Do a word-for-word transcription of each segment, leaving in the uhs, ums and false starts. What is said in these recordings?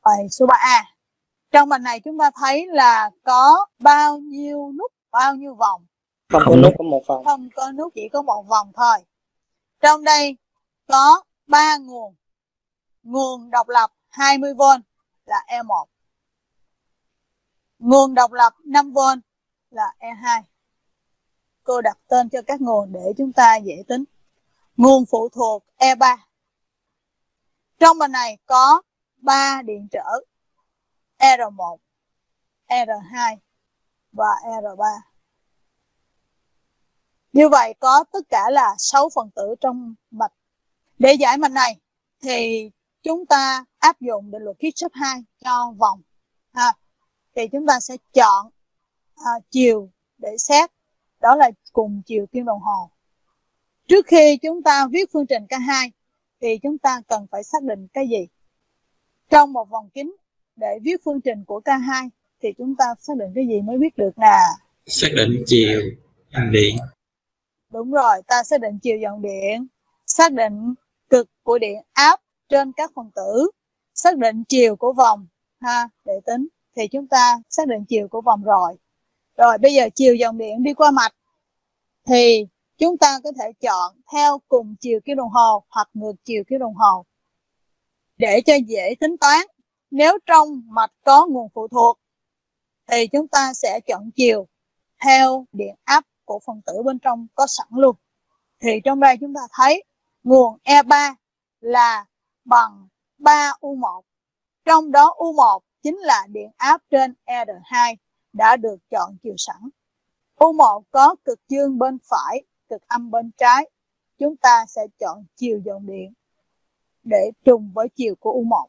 Bài số ba A. Trong bài này chúng ta thấy là có bao nhiêu nút, bao nhiêu vòng? Không có nút, có một vòng. Không có nút, chỉ có một vòng thôi. Trong đây có ba nguồn. Nguồn độc lập hai mươi vôn là E một. Nguồn độc lập năm vôn là E hai. Cô đặt tên cho các nguồn để chúng ta dễ tính. Nguồn phụ thuộc E ba. Trong bài này có ba điện trở R một, R hai và R ba. Như vậy có tất cả là sáu phần tử trong mạch. Để giải mạch này thì chúng ta áp dụng định luật Kirchhoff hai cho vòng. Ha. Thì chúng ta sẽ chọn à, chiều để xét, đó là cùng chiều kim đồng hồ. Trước khi chúng ta viết phương trình K hai thì chúng ta cần phải xác định cái gì? Trong một vòng kính để viết phương trình của K hai thì chúng ta xác định cái gì mới biết được nè? Xác định chiều dòng điện. Đúng rồi, ta xác định chiều dòng điện, xác định cực của điện áp trên các phần tử, xác định chiều của vòng ha, để tính thì chúng ta xác định chiều của vòng rồi. Rồi bây giờ chiều dòng điện đi qua mạch thì chúng ta có thể chọn theo cùng chiều kim đồng hồ hoặc ngược chiều kim đồng hồ. Để cho dễ tính toán, nếu trong mạch có nguồn phụ thuộc thì chúng ta sẽ chọn chiều theo điện áp của phần tử bên trong có sẵn luôn. Thì trong đây chúng ta thấy nguồn E ba là bằng ba U một. Trong đó U một chính là điện áp trên R hai đã được chọn chiều sẵn. U một có cực dương bên phải, cực âm bên trái. Chúng ta sẽ chọn chiều dòng điện để trùng với chiều của U một.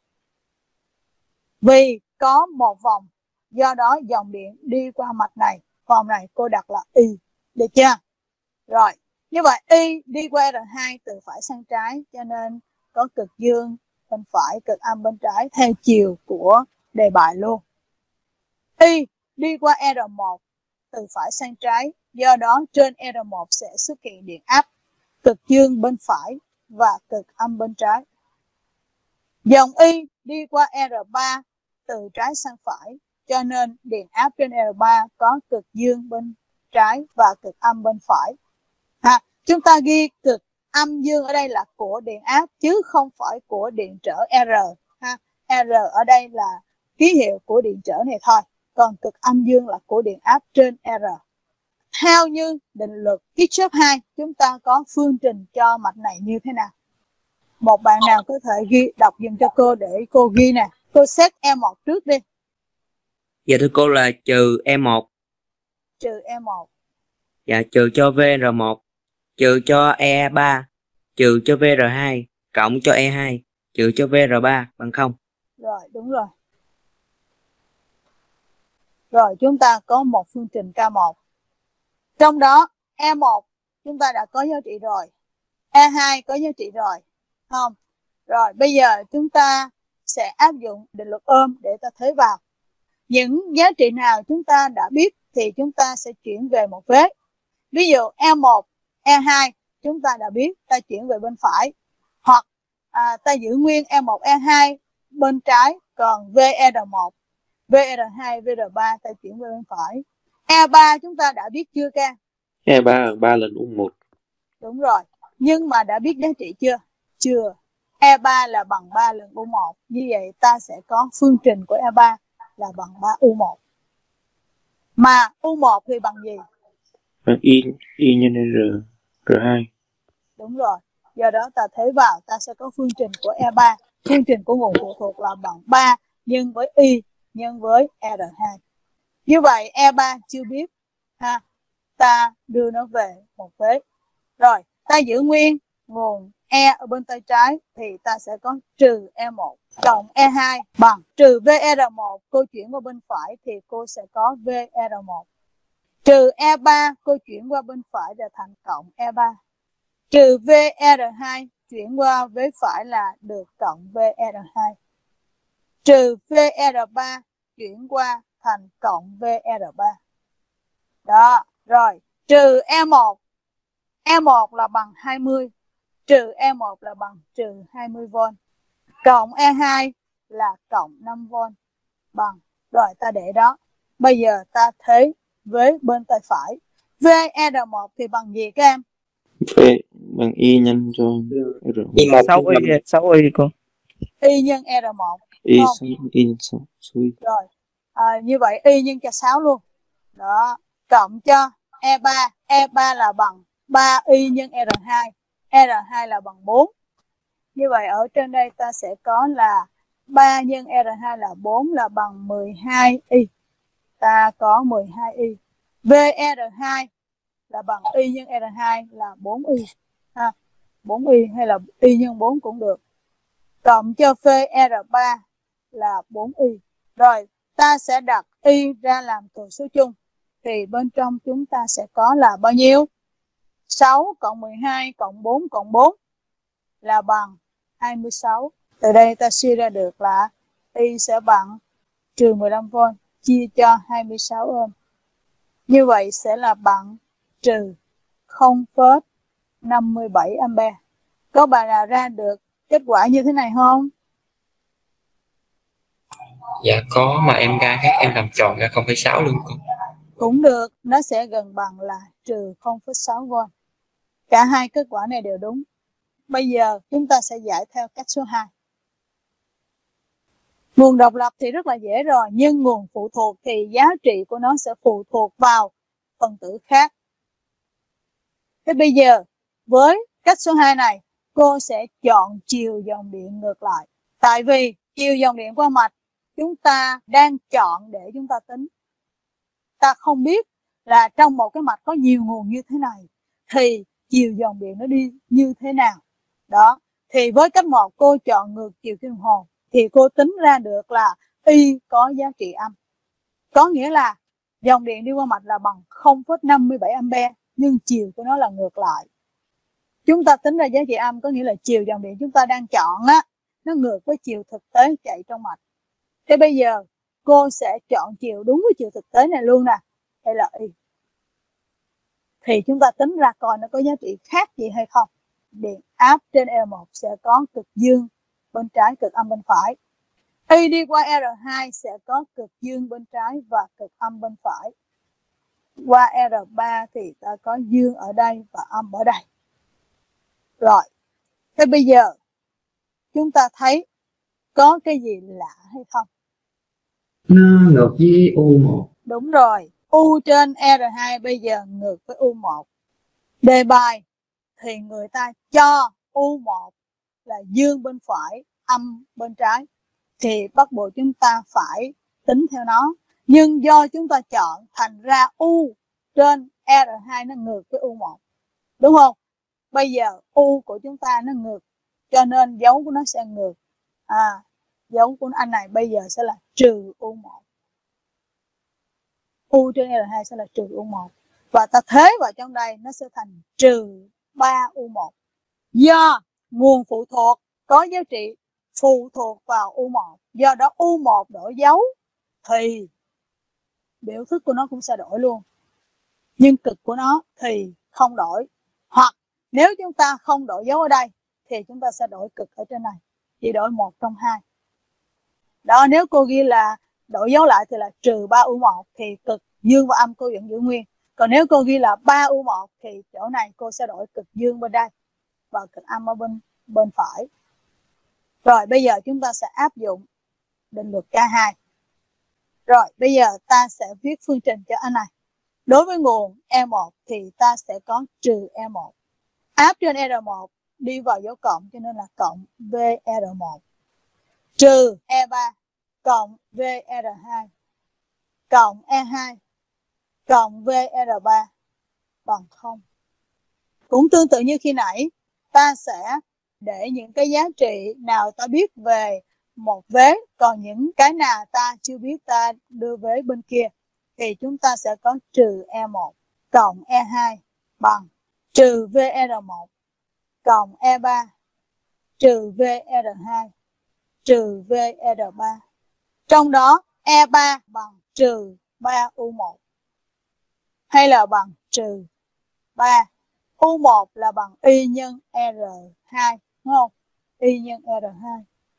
Vì có một vòng, do đó dòng điện đi qua mạch này, vòng này cô đặt là Y. Được chưa? Rồi, như vậy Y đi qua R hai từ phải sang trái, cho nên có cực dương bên phải, cực âm bên trái theo chiều của đề bài luôn. Y đi qua R một từ phải sang trái, do đó trên R một sẽ xuất hiện điện áp cực dương bên phải và cực âm bên trái. Dòng Y đi qua R ba từ trái sang phải, cho nên điện áp trên R ba có cực dương bên trái và cực âm bên phải. Ha, chúng ta ghi cực âm dương ở đây là của điện áp chứ không phải của điện trở R. Ha, R ở đây là ký hiệu của điện trở này thôi, còn cực âm dương là của điện áp trên R. Theo như định luật Kirchhoff hai, chúng ta có phương trình cho mạch này như thế nào? Một bạn nào có thể ghi đọc dùm cho cô để cô ghi nè. Cô xét E một trước đi. Dạ thưa cô là trừ E một. Trừ E một. Dạ trừ cho V R một, trừ cho E ba, trừ cho V R hai, cộng cho E hai, trừ cho V R ba bằng không. Rồi, đúng rồi. Rồi, chúng ta có một phương trình K một. Trong đó, E một chúng ta đã có giá trị rồi. E hai có giá trị rồi. Không? Rồi, bây giờ chúng ta sẽ áp dụng định luật ôm để ta thế vào. Những giá trị nào chúng ta đã biết thì chúng ta sẽ chuyển về một vế. Ví dụ E một, E hai chúng ta đã biết, ta chuyển về bên phải. Hoặc à, ta giữ nguyên E một, E hai bên trái, còn V R một, V R hai, V R ba ta chuyển về bên phải. E ba chúng ta đã biết chưa ca? E ba bằng ba lần U một. Đúng rồi. Nhưng mà đã biết giá trị chưa? Chưa. E ba là bằng ba lần U một. Như vậy ta sẽ có phương trình của E ba là bằng ba U một. Mà U một thì bằng gì? Bằng Y, Y nhân R, R hai. Đúng rồi. Do đó ta thế vào, ta sẽ có phương trình của E ba. Phương trình của nguồn phụ thuộc là bằng ba nhân với Y nhân với R hai. Như vậy E ba chưa biết. Ha. Ta đưa nó về một vế. Rồi, ta giữ nguyên nguồn E ở bên tay trái thì ta sẽ có trừ E một cộng E hai bằng trừ V R một. Cô chuyển qua bên phải thì cô sẽ có V R một. Trừ E ba cô chuyển qua bên phải là thành cộng E ba. Trừ V R hai chuyển qua vế phải là được cộng V R hai. Trừ V R ba chuyển qua thành cộng V R ba. Đó, rồi, trừ E một. E một là bằng hai mươi. Trừ E một là bằng trừ hai mươi vôn. Cộng E hai là cộng năm vôn bằng. Rồi ta để đó. Bây giờ ta thế với bên tay phải. vê rờ một thì bằng gì các em? V bằng Y nhân cho R. Y một sáu Y, sáu Y cô. Y nhân rờ một. Y Không? sáu Y nhân sáu. Y. Rồi. À, như vậy Y nhân cho sáu luôn. Đó. Cộng cho E ba. E ba là bằng ba Y nhân R hai. R hai là bằng bốn. Như vậy ở trên đây ta sẽ có là ba nhân R hai là bốn là bằng mười hai Y. Ta có mười hai Y. vê rờ hai là bằng Y nhân R hai là bốn Y. Ha, bốn Y hay là Y nhân bốn cũng được. Cộng cho vê rờ ba là bốn Y. Rồi, ta sẽ đặt Y ra làm thừa số chung. Thì bên trong chúng ta sẽ có là bao nhiêu? sáu cộng mười hai cộng bốn cộng bốn là bằng hai mươi sáu. Từ đây ta suy ra được là Y sẽ bằng trừ mười lăm vôn chia cho hai mươi sáu ôm. Như vậy sẽ là bằng trừ không phẩy năm mươi bảy ampere. Có bạn nào ra được kết quả như thế này không? Dạ có, mà em ra khác em làm tròn ra không phẩy sáu luôn cô. Cũng được, nó sẽ gần bằng là trừ không phẩy sáu vôn. Cả hai kết quả này đều đúng. Bây giờ chúng ta sẽ giải theo cách số hai. Nguồn độc lập thì rất là dễ rồi, nhưng nguồn phụ thuộc thì giá trị của nó sẽ phụ thuộc vào phần tử khác. Thế bây giờ với cách số hai này, cô sẽ chọn chiều dòng điện ngược lại. Tại vì chiều dòng điện qua mạch chúng ta đang chọn để chúng ta tính. Ta không biết là trong một cái mạch có nhiều nguồn như thế này thì chiều dòng điện nó đi như thế nào. Đó, thì với cách một cô chọn ngược chiều kim đồng hồ thì cô tính ra được là Y có giá trị âm. Có nghĩa là dòng điện đi qua mạch là bằng không phẩy năm mươi bảy ampere, nhưng chiều của nó là ngược lại. Chúng ta tính ra giá trị âm có nghĩa là chiều dòng điện chúng ta đang chọn á, nó ngược với chiều thực tế chạy trong mạch. Thế bây giờ cô sẽ chọn chiều đúng với chiều thực tế này luôn nè, hay là Y. Thì chúng ta tính ra coi nó có giá trị khác gì hay không. Điện áp trên E một sẽ có cực dương bên trái, cực âm bên phải. Y đi qua R hai sẽ có cực dương bên trái và cực âm bên phải. Qua R ba thì ta có dương ở đây và âm ở đây. Rồi, thế bây giờ chúng ta thấy có cái gì lạ hay không? Nó ngược với U một. Đúng rồi, U trên R hai bây giờ ngược với U một. Đề bài thì người ta cho U một là dương bên phải, âm bên trái. Thì bắt buộc chúng ta phải tính theo nó. Nhưng do chúng ta chọn thành ra U trên R hai nó ngược với U một. Đúng không? Bây giờ U của chúng ta nó ngược, cho nên dấu của nó sẽ ngược. À, dấu của anh này bây giờ sẽ là trừ U một. U trên R hai sẽ là trừ U một. Và ta thế vào trong đây nó sẽ thành trừ ba U một. Do nguồn phụ thuộc có giá trị phụ thuộc vào U một. Do đó U một đổi dấu thì biểu thức của nó cũng sẽ đổi luôn. Nhưng cực của nó thì không đổi. Hoặc nếu chúng ta không đổi dấu ở đây thì chúng ta sẽ đổi cực ở trên này. Chỉ đổi một trong hai. Đó, nếu cô ghi là đổi dấu lại thì là trừ ba U một thì cực dương và âm cô vẫn giữ nguyên. Còn nếu cô ghi là ba U một thì chỗ này cô sẽ đổi cực dương bên đây và cực âm ở bên bên phải. Rồi bây giờ chúng ta sẽ áp dụng định luật K hai. Rồi bây giờ ta sẽ viết phương trình cho anh này. Đối với nguồn E một thì ta sẽ có trừ E một. Áp trên R một đi vào dấu cộng cho nên là cộng vê rờ một. Trừ E ba cộng vê rờ hai cộng E hai cộng vê rờ ba bằng không. Cũng tương tự như khi nãy, ta sẽ để những cái giá trị nào ta biết về một vế, còn những cái nào ta chưa biết ta đưa vế bên kia. Thì chúng ta sẽ có trừ E một cộng E hai bằng trừ vê rờ một cộng E ba trừ vê rờ hai trừ vê rờ ba. Trong đó E ba bằng trừ ba U một hay là bằng trừ ba. U một là bằng Y nhân R hai, đúng không? Y nhân R hai.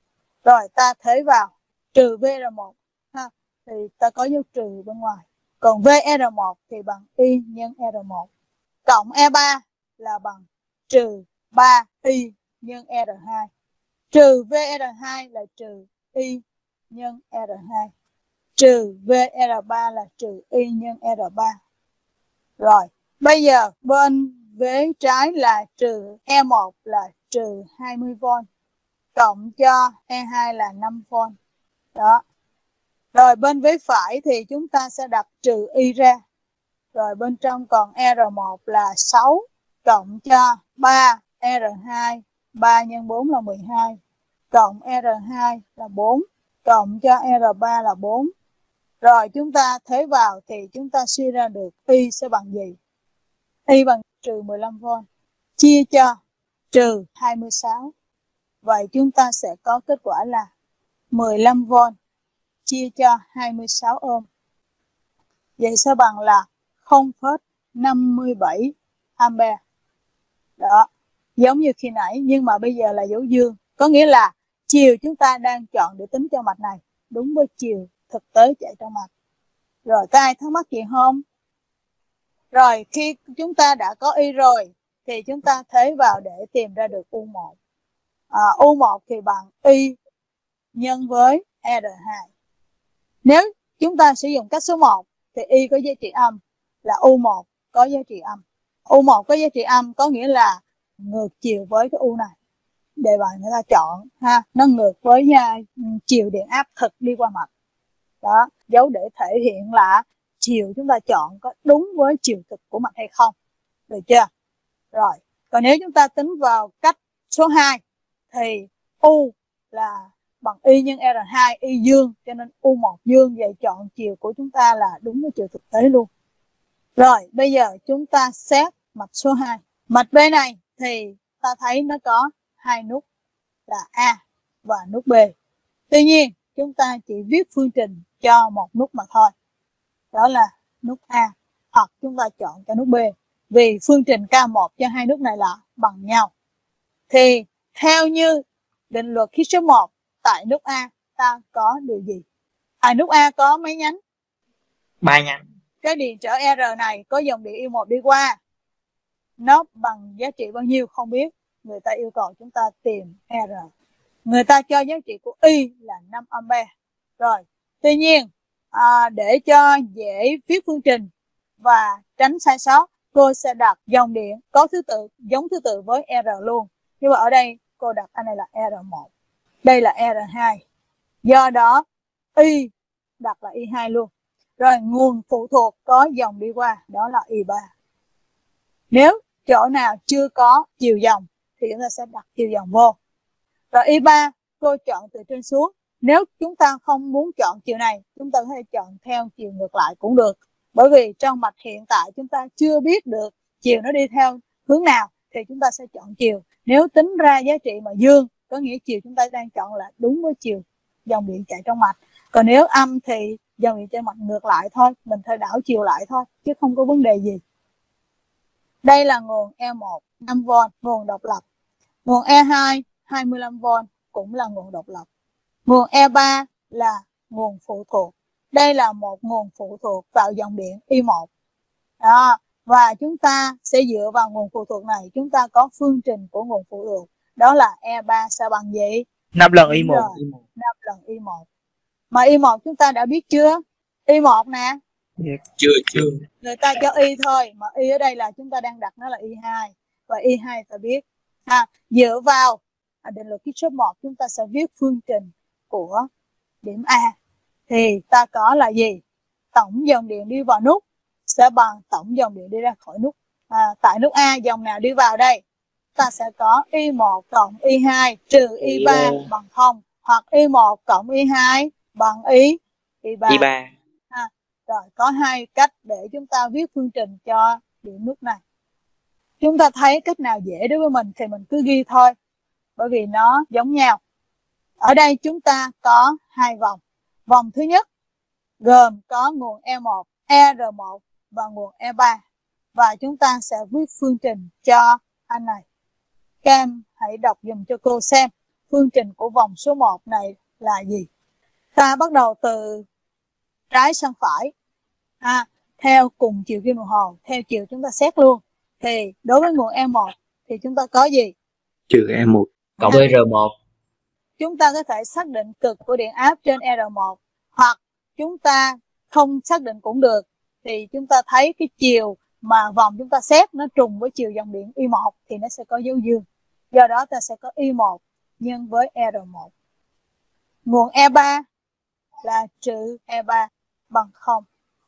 Rồi ta thế vào trừ vê rờ một ha, thì ta có dấu trừ bên ngoài. Còn vê rờ một thì bằng y nhân rờ một. Cộng e ba là bằng trừ ba y nhân rờ hai. Trừ vê rờ hai là trừ y nhân rờ hai. Trừ vê rờ ba là trừ y nhân rờ ba. Rồi, bây giờ bên vế trái là trừ e một là trừ hai mươi vôn. Cộng cho e hai là năm vôn. Đó. Rồi bên vế phải thì chúng ta sẽ đặt trừ y ra. Rồi bên trong còn rờ một là sáu. Cộng cho ba rờ hai. ba nhân bốn là mười hai. Cộng rờ hai là bốn. Cộng cho rờ ba là bốn. Rồi chúng ta thế vào thì chúng ta suy ra được y sẽ bằng gì? Y bằng trừ mười lăm vôn. Chia cho trừ hai mươi sáu. Vậy chúng ta sẽ có kết quả là mười lăm vôn chia cho hai mươi sáu ôm. Vậy sẽ bằng là không phẩy năm bảy ampere. Đó, giống như khi nãy nhưng mà bây giờ là dấu dương. Có nghĩa là chiều chúng ta đang chọn để tính cho mạch này đúng với chiều thực tế chạy trong mạch. Rồi có ai thắc mắc gì không? Rồi khi chúng ta đã có y rồi thì chúng ta thế vào để tìm ra được u một. À, u một thì bằng y nhân với rờ hai. Nếu chúng ta sử dụng cách số một thì y có giá trị âm là u một có giá trị âm. u một có giá trị âm có nghĩa là ngược chiều với cái u này. Đề bài người ta chọn ha, nó ngược với uh, chiều điện áp thực đi qua mạch. Đó, dấu để thể hiện là chiều chúng ta chọn có đúng với chiều thực của mạch hay không. Được chưa? Rồi, còn nếu chúng ta tính vào cách số hai thì u là bằng y nhân rờ hai, y dương, cho nên u một dương, vậy chọn chiều của chúng ta là đúng với chiều thực tế luôn. Rồi, bây giờ chúng ta xét mạch số hai. Mạch B này thì ta thấy nó có hai nút là A và nút B. Tuy nhiên, chúng ta chỉ viết phương trình cho một nút mà thôi. Đó là nút A, hoặc chúng ta chọn cho nút B. Vì phương trình K một cho hai nút này là bằng nhau. Thì theo như định luật khí số một, tại nút A ta có điều gì? À, nút A có mấy nhánh? Ba nhánh. Cái điện trở R này có dòng điện i một đi qua, nó bằng giá trị bao nhiêu không biết. Người ta yêu cầu chúng ta tìm R. Người ta cho giá trị của Y là năm ampere. Rồi, tuy nhiên à, để cho dễ viết phương trình và tránh sai sót, cô sẽ đặt dòng điện có thứ tự giống thứ tự với R luôn. Nhưng mà ở đây cô đặt anh này là R một, đây là R hai. Do đó Y đặt là Y hai luôn. Rồi nguồn phụ thuộc có dòng đi qua, đó là I ba. Nếu chỗ nào chưa có chiều dòng thì chúng ta sẽ đặt chiều dòng vô. Rồi I ba cô chọn từ trên xuống. Nếu chúng ta không muốn chọn chiều này, chúng ta có thể chọn theo chiều ngược lại cũng được. Bởi vì trong mạch hiện tại chúng ta chưa biết được chiều nó đi theo hướng nào thì chúng ta sẽ chọn chiều. Nếu tính ra giá trị mà dương, có nghĩa chiều chúng ta đang chọn là đúng với chiều dòng điện chạy trong mạch. Còn nếu âm thì dòng điện chạy mạch ngược lại thôi, mình phải đảo chiều lại thôi, chứ không có vấn đề gì. Đây là nguồn E một năm vôn, nguồn độc lập. Nguồn E hai hai mươi lăm vôn cũng là nguồn độc lập. Nguồn E ba là nguồn phụ thuộc. Đây là một nguồn phụ thuộc vào dòng điện I một. Đó. Và chúng ta sẽ dựa vào nguồn phụ thuộc này, chúng ta có phương trình của nguồn phụ thuộc. Đó là E ba sẽ bằng gì? năm lần I một. năm lần I một. Mà I một chúng ta đã biết chưa? I một nè. Yeah. Chưa, chưa. Người ta cho Y thôi, mà Y ở đây là chúng ta đang đặt nó là I hai. Và I hai ta biết. À, dựa vào định luật kích số một, chúng ta sẽ viết phương trình của điểm A. Thì ta có là gì? Tổng dòng điện đi vào nút sẽ bằng tổng dòng điện đi ra khỏi nút. À, tại nút A dòng nào đi vào đây? Ta sẽ có I một cộng I hai trừ I ba yeah. bằng không. Hoặc I một cộng I hai bằng I, I ba. I ba. À, rồi có hai cách để chúng ta viết phương trình cho điểm nút này. Chúng ta thấy cách nào dễ đối với mình thì mình cứ ghi thôi. Bởi vì nó giống nhau. Ở đây chúng ta có hai vòng. Vòng thứ nhất gồm có nguồn E một, E R một và nguồn E ba. Và chúng ta sẽ viết phương trình cho anh này. Các em hãy đọc dùm cho cô xem. phương trình của vòng số một này là gì? Ta bắt đầu từ trái sang phải, à, theo cùng chiều kim đồng hồ, theo chiều chúng ta xét luôn. Thì đối với nguồn E một thì chúng ta có gì? Trừ E một. Cộng với R một. Chúng ta có thể xác định cực của điện áp trên R một, hoặc chúng ta không xác định cũng được. Thì chúng ta thấy cái chiều mà vòng chúng ta xét nó trùng với chiều dòng điện I một thì nó sẽ có dấu dương. Do đó ta sẽ có I một nhân với R một. Nguồn E ba là trừ E ba bằng không.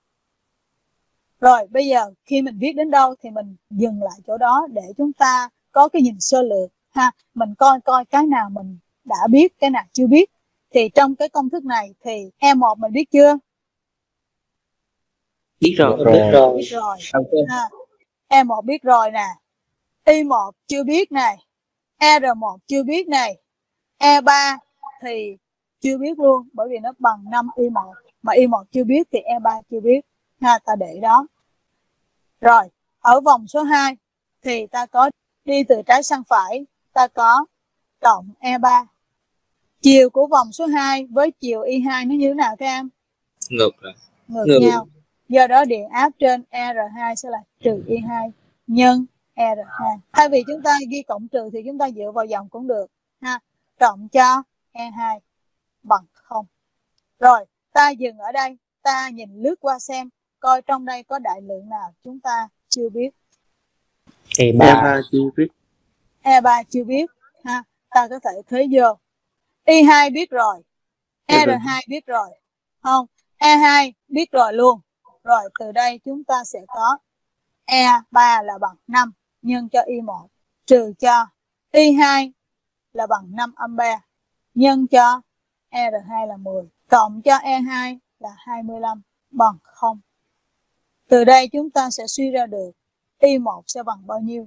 Rồi bây giờ khi mình viết đến đâu thì mình dừng lại chỗ đó để chúng ta có cái nhìn sơ lược ha. Mình coi coi cái nào mình đã biết, cái nào chưa biết. Thì trong cái công thức này thì E một mình biết chưa? Biết rồi. Biết rồi. Biết rồi. Ha. E một biết rồi nè. I một chưa biết này. R một chưa biết này. E ba thì chưa biết luôn, bởi vì nó bằng năm I một. Mà I một chưa biết thì E ba chưa biết. Ha, ta để đó. Rồi, ở vòng số hai thì ta có đi từ trái sang phải, ta có cộng E ba. Chiều của vòng số hai với chiều I hai nó như thế nào các em? Ngược rồi. Ngược, Ngược. nhau. Do đó điện áp trên R hai sẽ là trừ I hai nhân R hai. Thay vì chúng ta ghi cộng trừ thì chúng ta dựa vào dòng cũng được. Ha. Cộng cho E hai bằng không. Rồi, ta dừng ở đây. Ta nhìn lướt qua xem coi trong đây có đại lượng nào chúng ta chưa biết. E E ba. ba chưa biết. E ba chưa biết. Ha. Ta có thể thế vô. I hai biết rồi. R hai biết rồi. Không, E hai biết rồi luôn. Rồi từ đây chúng ta sẽ có E ba là bằng năm nhân cho I một trừ cho I hai là bằng năm ampere nhân cho R hai là mười cộng cho E hai là hai mươi lăm bằng không. Từ đây chúng ta sẽ suy ra được I một sẽ bằng bao nhiêu?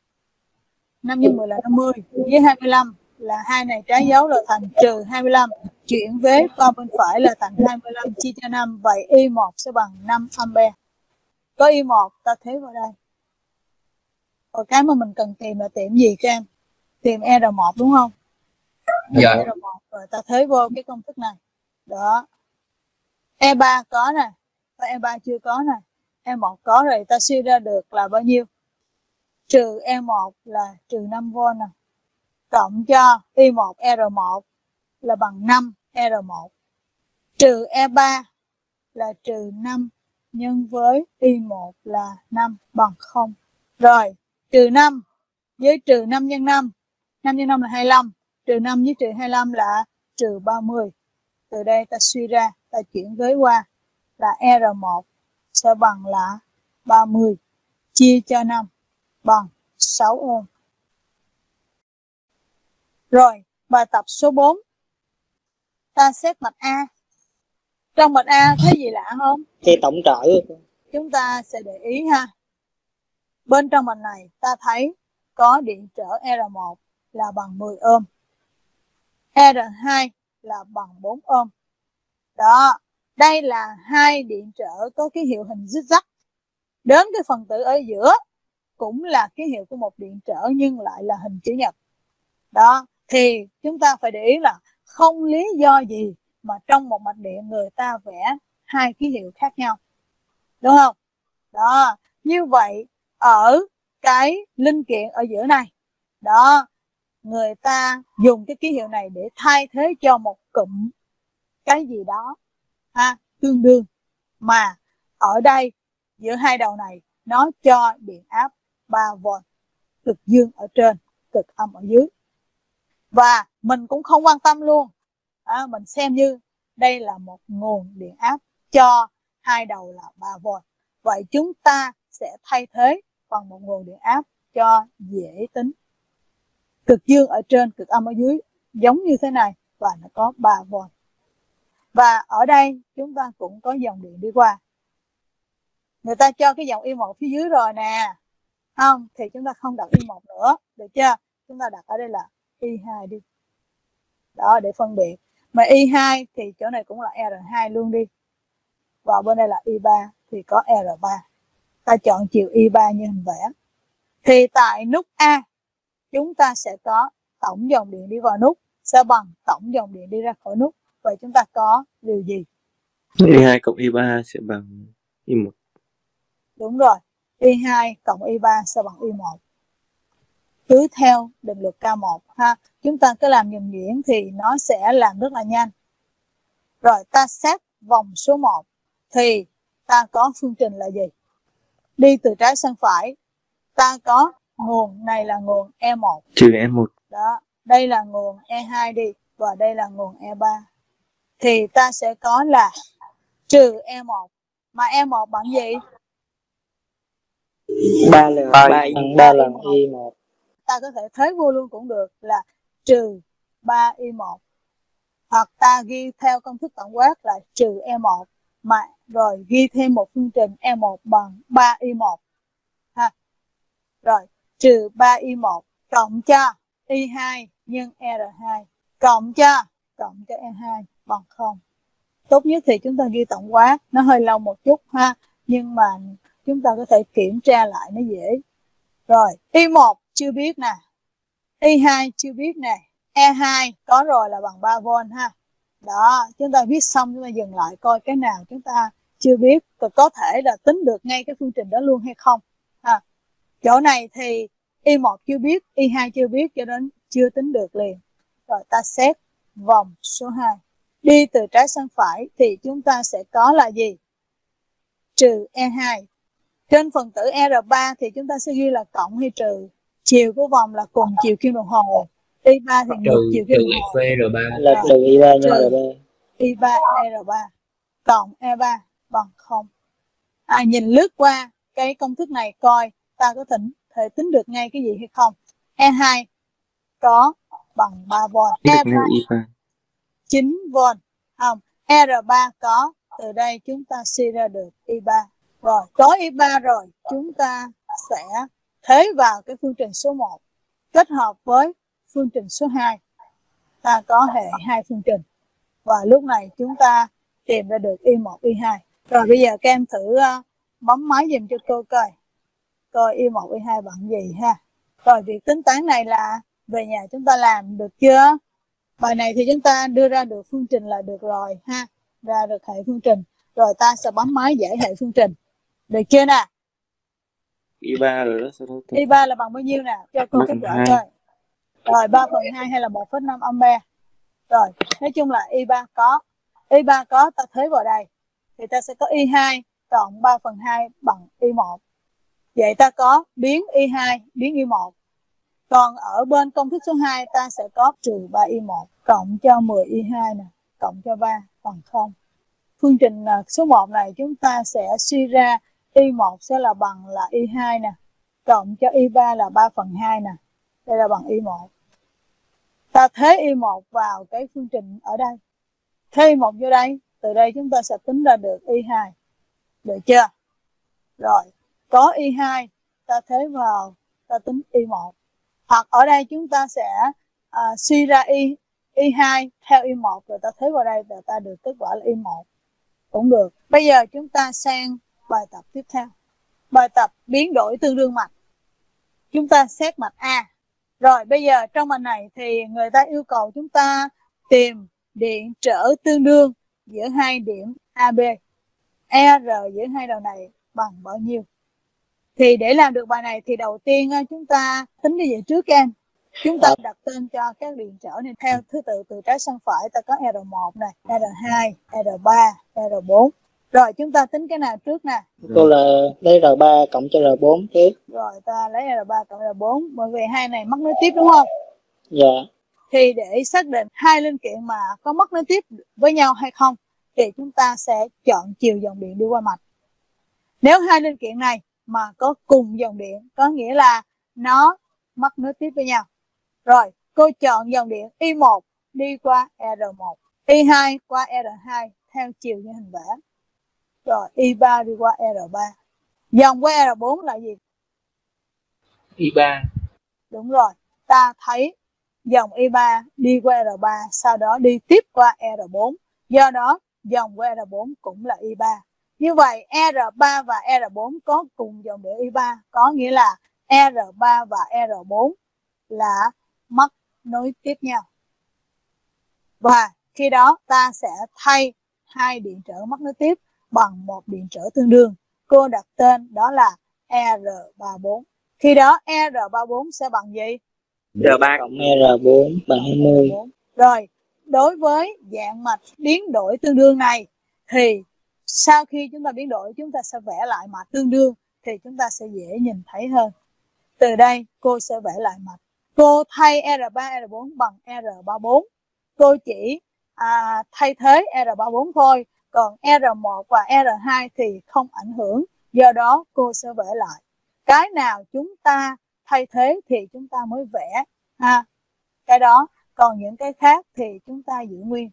năm nhân mười là năm mươi, với hai mươi lăm là hai này trái dấu rồi thành trừ hai mươi lăm. Chuyển vế qua bên phải là thành hai mươi lăm chia cho năm. Vậy I một sẽ bằng năm ampere. Có I một ta thế vào đây. Rồi cái mà mình cần tìm là tìm gì các em? Tìm R một đúng không? Dạ. R một rồi ta thế vô cái công thức này. Đó. E ba có nè. Và E ba chưa có nè. E một có rồi, ta suy ra được là bao nhiêu? Trừ E một là trừ năm vôn nè. Cộng cho I một R một là bằng năm R một. Trừ E ba là trừ năm nhân với I một là năm bằng không. Rồi, trừ năm với trừ năm nhân năm. năm nhân năm là hai mươi lăm. Trừ năm với trừ hai mươi lăm là trừ ba mươi. Từ đây ta suy ra, ta chuyển với qua là R một sẽ bằng là ba mươi chia cho năm bằng sáu ohm. Rồi, bài tập số bốn. Ta xét mạch A. Trong mạch A thấy gì lạ không? Thì tổng trợ. Chúng ta sẽ để ý ha. Bên trong mạch này ta thấy có điện trở R một là bằng mười ohm. R hai là bằng bốn ohm. Đó, đây là hai điện trở có ký hiệu hình zigzag. Đến cái phần tử ở giữa cũng là ký hiệu của một điện trở nhưng lại là hình chữ nhật. Đó, thì chúng ta phải để ý là không lý do gì mà trong một mạch điện người ta vẽ hai ký hiệu khác nhau. Đúng không? Đó, như vậy ở cái linh kiện ở giữa này, đó, người ta dùng cái ký hiệu này để thay thế cho một cụm cái gì đó ha, tương đương. Mà ở đây giữa hai đầu này nó cho điện áp ba vôn, cực dương ở trên, cực âm ở dưới. Và mình cũng không quan tâm luôn, à, mình xem như đây là một nguồn điện áp cho hai đầu là ba vôn. Vậy chúng ta sẽ thay thế bằng một nguồn điện áp cho dễ tính, cực dương ở trên, cực âm ở dưới, giống như thế này, và nó có ba vôn. Và ở đây chúng ta cũng có dòng điện đi qua. Người ta cho cái dòng I một phía dưới rồi nè, không? Thì chúng ta không đặt I một nữa, được chưa? Chúng ta đặt ở đây là I hai đi. Đó, để phân biệt. Mà I hai thì chỗ này cũng là R hai luôn đi. Và bên đây là I ba thì có R ba. Ta chọn chiều I ba như hình vẽ. Thì tại nút A, chúng ta sẽ có tổng dòng điện đi vào nút sẽ bằng tổng dòng điện đi ra khỏi nút. Vậy chúng ta có điều gì? I hai cộng I ba sẽ bằng I một. Đúng rồi, I hai cộng I ba sẽ bằng I một. Cứ theo định luật K một ha. Chúng ta cứ làm nhuần nhuyễn thì nó sẽ làm rất là nhanh. Rồi ta xét vòng số một thì ta có phương trình là gì? Đi từ trái sang phải, ta có nguồn này là nguồn E một. Trừ E một. Đó, đây là nguồn E hai đi, và đây là nguồn E ba. Thì ta sẽ có là trừ E một. Mà E một bằng gì? ba lần ba bằng ba lần I một. Ta có thể thế vô luôn cũng được là trừ ba I một. Hoặc ta ghi theo công thức tổng quát là trừ E một. Mà rồi ghi thêm một phương trình E một bằng ba I một. Ha. Rồi, trừ ba I một cộng cho I hai nhân R hai cộng cho cộng cho E hai bằng không. Tốt nhất thì chúng ta ghi tổng quát, nó hơi lâu một chút ha, nhưng mà chúng ta có thể kiểm tra lại nó dễ. Rồi, I một chưa biết nè, I hai chưa biết nè, E hai có rồi là bằng ba vôn ha. Đó, chúng ta viết xong chúng ta dừng lại coi cái nào chúng ta chưa biết, và có thể là tính được ngay cái phương trình đó luôn hay không. Ha. Chỗ này thì I một chưa biết, I hai chưa biết cho nên chưa tính được liền. Rồi ta xét vòng số hai. Đi từ trái sang phải thì chúng ta sẽ có là gì? Trừ E hai. Trên phần tử R ba thì chúng ta sẽ ghi là cộng hay trừ. Chiều của vòng là cùng chiều kim đồng hồ. I ba thì ngược chiều kim đồng hồ. R ba Là trừ I ba nhân R ba. I ba R ba cộng E ba bằng không. À, nhìn lướt qua cái công thức này coi ta có thể, thể tính được ngay cái gì hay không. E hai có bằng ba vôn. E ba chín vôn. Không. R ba có, từ đây chúng ta suy ra được I ba. Rồi, có I ba rồi, chúng ta sẽ thế vào cái phương trình số một kết hợp với phương trình số hai. Ta có hệ hai phương trình. Và lúc này chúng ta tìm ra được I một, I hai. Rồi bây giờ các em thử uh, bấm máy dùm cho cô coi. Coi I một, I hai bằng gì ha. Rồi việc tính toán này là về nhà chúng ta làm được chưa? Bài này thì chúng ta đưa ra được phương trình là được rồi ha. Ra được hệ phương trình. Rồi ta sẽ bấm máy giải hệ phương trình. Được chưa nè? I ba rồi đó. Sao đó I ba là bằng bao nhiêu nè? Cho cô kết quả coi. Rồi ba phần hai hay là một phẩy năm ampere. Rồi, nói chung là I ba có. I ba có ta thế vào đây. Thì ta sẽ có I hai cộng ba phần hai bằng I một. Vậy ta có biến I hai biến I một. Còn ở bên công thức số hai ta sẽ có trừ ba I một cộng cho mười I hai nè, cộng cho ba bằng không. Phương trình số một này chúng ta sẽ suy ra I một sẽ là bằng là I hai nè, cộng cho I ba là ba phần hai nè. Đây là bằng I một. Ta thế I một vào cái phương trình ở đây. Thế I một vô đây, từ đây chúng ta sẽ tính ra được I hai. Được chưa? Rồi, có I hai, ta thế vào, ta tính I một. Hoặc ở đây chúng ta sẽ à, suy ra I, I hai theo I một rồi ta thế vào đây rồi ta được kết quả là I một. Cũng được. Bây giờ chúng ta sang bài tập tiếp theo. Bài tập biến đổi tương đương mạch. Chúng ta xét mạch A. Rồi bây giờ trong bài này thì người ta yêu cầu chúng ta tìm điện trở tương đương giữa hai điểm a bê. E rờ giữa hai đầu này bằng bao nhiêu? Thì để làm được bài này thì đầu tiên chúng ta tính cái gì trước em? Chúng ta đặt tên cho các điện trở này theo thứ tự từ trái sang phải. Ta có R một này, R hai, R ba, R bốn. Rồi chúng ta tính cái nào trước nè? Cô là lấy R ba cộng cho R bốn trước. Rồi ta lấy R ba cộng R bốn. Bởi vì hai này mắc nối tiếp đúng không? Dạ. Thì để xác định hai linh kiện mà có mắc nối tiếp với nhau hay không thì chúng ta sẽ chọn chiều dòng điện đi qua mạch. Nếu hai linh kiện này mà có cùng dòng điện có nghĩa là nó mắc nối tiếp với nhau. Rồi cô chọn dòng điện I một đi qua R một, I hai qua R hai theo chiều như hình vẽ. Rồi I ba đi qua R ba. Dòng qua R bốn là gì? I ba. Đúng rồi. Ta thấy dòng I ba đi qua R ba, sau đó đi tiếp qua R bốn. Do đó dòng qua R bốn cũng là I ba. Như vậy R ba và R bốn có cùng dòng điện I ba, có nghĩa là R ba và R bốn là mắc nối tiếp nhau. Và khi đó ta sẽ thay hai điện trở mắc nối tiếp bằng một điện trở tương đương. Cô đặt tên đó là E R ba mươi bốn. Khi đó E R ba mươi bốn sẽ bằng gì? R ba cộng R bốn bằng hai mươi. Rồi, đối với dạng mạch biến đổi tương đương này thì sau khi chúng ta biến đổi, chúng ta sẽ vẽ lại mạch tương đương thì chúng ta sẽ dễ nhìn thấy hơn. Từ đây cô sẽ vẽ lại mạch. Cô thay R ba, R bốn bằng R ba mươi bốn. Cô chỉ à, thay thế R ba mươi bốn thôi. Còn R một và R hai thì không ảnh hưởng. Do đó cô sẽ vẽ lại. Cái nào chúng ta thay thế thì chúng ta mới vẽ ha. Cái đó. Còn những cái khác thì chúng ta giữ nguyên.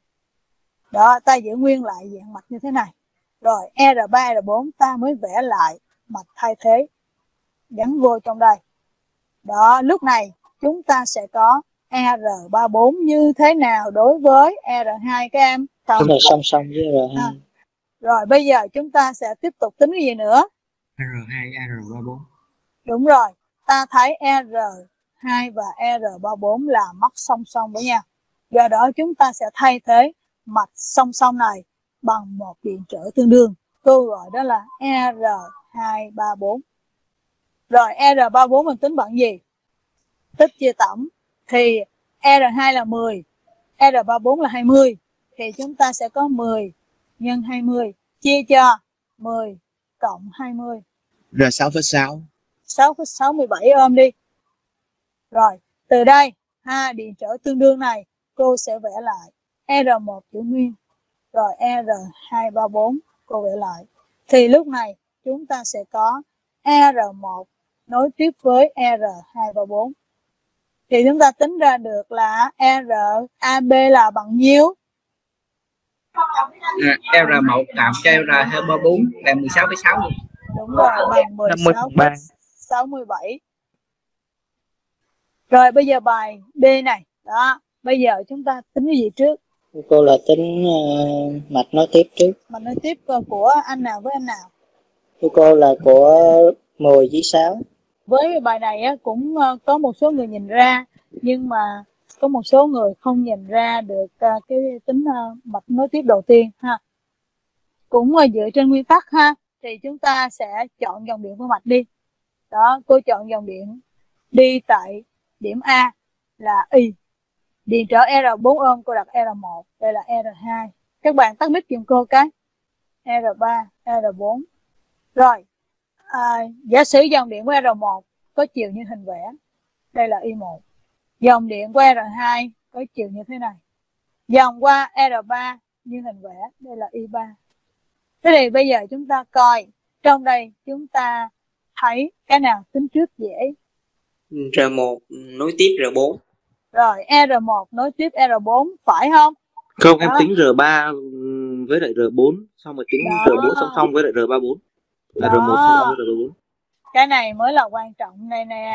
Đó, ta giữ nguyên lại dạng mạch như thế này. Rồi R ba, R bốn ta mới vẽ lại mạch thay thế gắn vô trong đây. Đó, lúc này chúng ta sẽ có R ba mươi bốn như thế nào đối với R hai các em? Chúng ta song song với R hai. À. Rồi bây giờ chúng ta sẽ tiếp tục tính cái gì nữa? R hai, R ba mươi bốn. Đúng rồi, ta thấy R hai và R ba mươi bốn là mắc song song với nhau. Do đó chúng ta sẽ thay thế mạch song song này bằng một điện trở tương đương. Cô gọi đó là R hai ba mươi bốn. Rồi R ba mươi bốn mình tính bằng gì? Tích chia tổng. Thì R hai là mười, R ba mươi bốn là hai mươi. Thì chúng ta sẽ có mười nhân hai mươi chia cho mười cộng hai mươi. R sáu phẩy sáu. sáu phẩy sáu mươi bảy ôm đi. Rồi, từ đây, ha, điện trở tương đương này, cô sẽ vẽ lại. R một giữ nguyên. Rồi R hai ba mươi bốn, cô vẽ lại. Thì lúc này, chúng ta sẽ có R một nối tiếp với R hai ba mươi bốn. Thì chúng ta tính ra được là R A B là bằng nhiêu? À, R một cộng cho R hai ba mươi bốn là mười sáu phẩy sáu. Đúng rồi, bằng mười sáu phẩy sáu mươi bảy. Rồi bây giờ bài B này. Đó, bây giờ chúng ta tính cái gì trước? Cô là tính uh, mạch nối tiếp trước. Mạch nối tiếp của anh nào với anh nào? Của cô là của mười với sáu. Với bài này á, cũng có một số người nhìn ra, nhưng mà có một số người không nhìn ra được cái tính mạch nối tiếp đầu tiên ha. Cũng dựa trên nguyên tắc ha, thì chúng ta sẽ chọn dòng điện của mạch đi. Đó, cô chọn dòng điện đi tại điểm A là Y. Điện trở R bốn ohm cô đặt R một, đây là R hai. Các bạn tắt mic giùm cô cái. R ba, R bốn. Rồi, à, giả sử dòng điện của R một có chiều như hình vẽ. Đây là Y một. Dòng điện của R hai có chiều như thế này. Dòng qua R ba như hình vẽ. Đây là Y ba. Thế thì bây giờ chúng ta coi. Trong đây chúng ta thấy cái nào tính trước dễ. R một nối tiếp R bốn. Rồi R một nối tiếp R bốn phải không? Không, em tính R ba với lại R bốn, xong rồi tính Đó. R bốn song song với lại R ba mươi bốn. Là R một song song với R ba mươi bốn. Cái này mới là quan trọng này nè.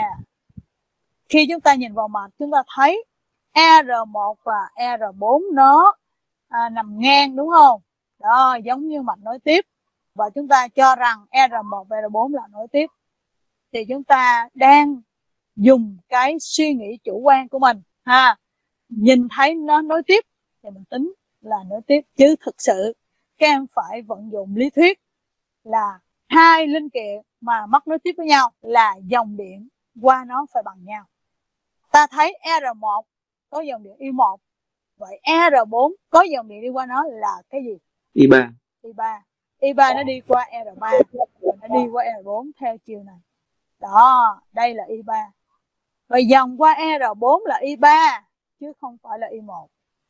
Khi chúng ta nhìn vào mạch, chúng ta thấy R một và R bốn nó à, nằm ngang đúng không? Đó, giống như mạch nối tiếp. Và chúng ta cho rằng R một và R bốn là nối tiếp. Thì chúng ta đang dùng cái suy nghĩ chủ quan của mình ha, nhìn thấy nó nối tiếp thì mình tính là nối tiếp, chứ thực sự các em phải vận dụng lý thuyết là hai linh kiện mà mắc nối tiếp với nhau là dòng điện qua nó phải bằng nhau. Ta thấy R một có dòng điện Y một, vậy R bốn có dòng điện đi qua nó là cái gì? Y ba. Y ba. Y ba nó đi qua R ba, nó đi qua R bốn theo chiều này. Đó, đây là Y ba. Rồi dòng qua R bốn là Y ba, chứ không phải là Y một.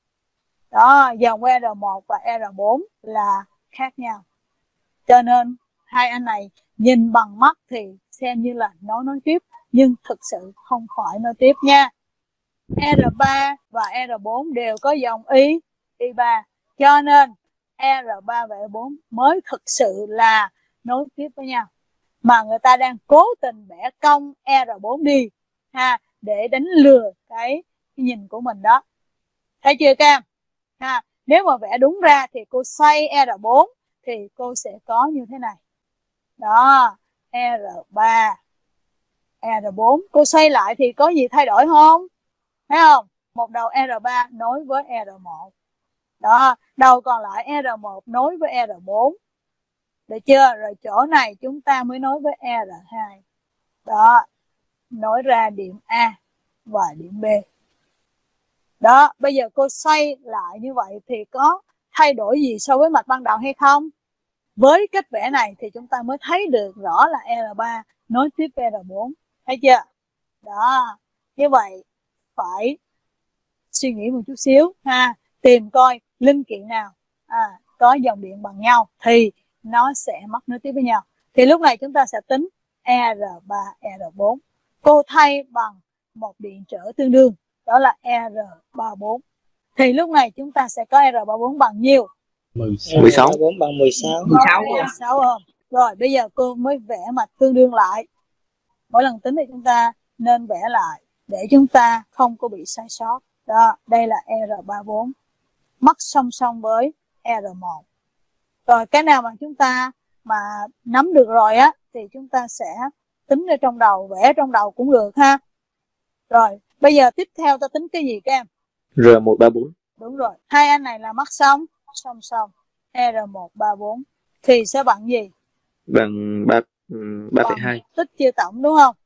Đó, dòng qua R một và R bốn là khác nhau. Cho nên hai anh này nhìn bằng mắt thì xem như là nó nối tiếp, nhưng thực sự không phải nối tiếp nha. R ba và R bốn đều có dòng Y, Y ba. Cho nên R ba và R bốn mới thực sự là nối tiếp với nhau. Mà người ta đang cố tình bẻ cong R bốn đi ha, để đánh lừa cái, cái nhìn của mình đó. Thấy chưa các em? Ha, nếu mà vẽ đúng ra thì cô xoay R bốn thì cô sẽ có như thế này. Đó, R ba, R bốn. Cô xoay lại thì có gì thay đổi không? Thấy không? một đầu R ba nối với R một. Đó, đầu còn lại R một nối với R bốn. Được chưa? Rồi chỗ này chúng ta mới nối với R hai. Đó, nối ra điểm A và điểm B. Đó, bây giờ cô xoay lại như vậy thì có thay đổi gì so với mạch ban đầu hay không? Với cách vẽ này thì chúng ta mới thấy được rõ là R ba nối tiếp với R bốn. Thấy chưa? Đó, như vậy phải suy nghĩ một chút xíu ha, tìm coi linh kiện nào à, có dòng điện bằng nhau thì nó sẽ mắc nối tiếp với nhau. Thì lúc này chúng ta sẽ tính R ba, R bốn. Cô thay bằng một điện trở tương đương, đó là R ba bốn. Thì lúc này chúng ta sẽ có R ba bốn bằng nhiêu? mười sáu. bốn bằng mười sáu. mười sáu mười sáu không? Rồi bây giờ cô mới vẽ mạch tương đương lại. Mỗi lần tính thì chúng ta nên vẽ lại để chúng ta không có bị sai sót. Đó, đây là R ba bốn mắc song song với R một. Rồi cái nào mà chúng ta mà nắm được rồi á thì chúng ta sẽ tính ở trong đầu, vẽ trong đầu cũng được ha. Rồi, bây giờ tiếp theo ta tính cái gì các em? R một ba bốn. Đúng rồi, hai anh này là mắc song song song R một ba bốn thì sẽ bằng gì? Bằng ba ba phẩy hai. Tích chia tổng đúng không?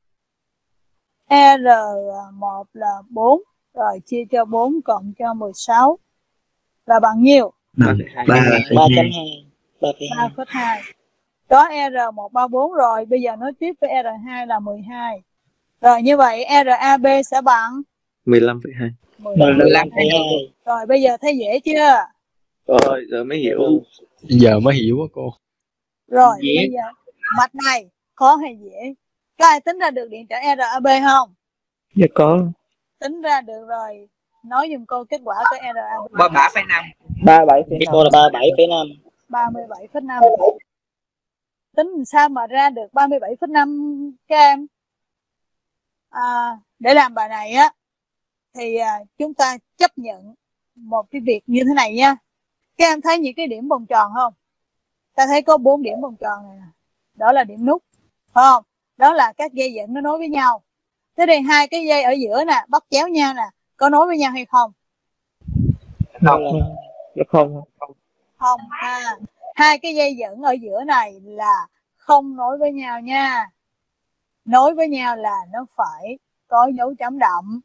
R một là bốn, rồi chia cho bốn cộng cho mười sáu là bằng nhiêu? ba phẩy hai. ba chấm hai. ba phẩy hai. ba phẩy hai. Có R một ba bốn rồi, bây giờ nối tiếp với R hai là mười hai. Rồi như vậy rab sẽ bằng mười lăm phẩy hai. mười lăm phẩy hai. Rồi bây giờ thấy dễ chưa? Rồi, giờ mới hiểu. Giờ mới hiểu quá cô. Rồi Dễ. bây giờ mạch này khó hay dễ? Có ai tính ra được điện trở rab không? Dạ có. Tính ra được rồi, nói giùm cô kết quả của rab. ba mươi bảy phẩy năm. ba mươi bảy phẩy năm. Cô là ba mươi bảy phẩy năm. ba mươi bảy phẩy năm. Tính làm sao mà ra được ba mươi bảy phẩy năm các em? À, để làm bài này á thì à, chúng ta chấp nhận một cái việc như thế này nha. Các em thấy những cái điểm vòng tròn không? Ta thấy có bốn điểm vòng tròn này nè. Đó là điểm nút, phải không? Đó là các dây dẫn nó nối với nhau. Thế thì hai cái dây ở giữa nè, bắt chéo nhau nè, có nối với nhau hay không? Không. Dạ không. Không ha. Hai cái dây dẫn ở giữa này là không nối với nhau nha. Nối với nhau là nó phải có dấu chấm đậm.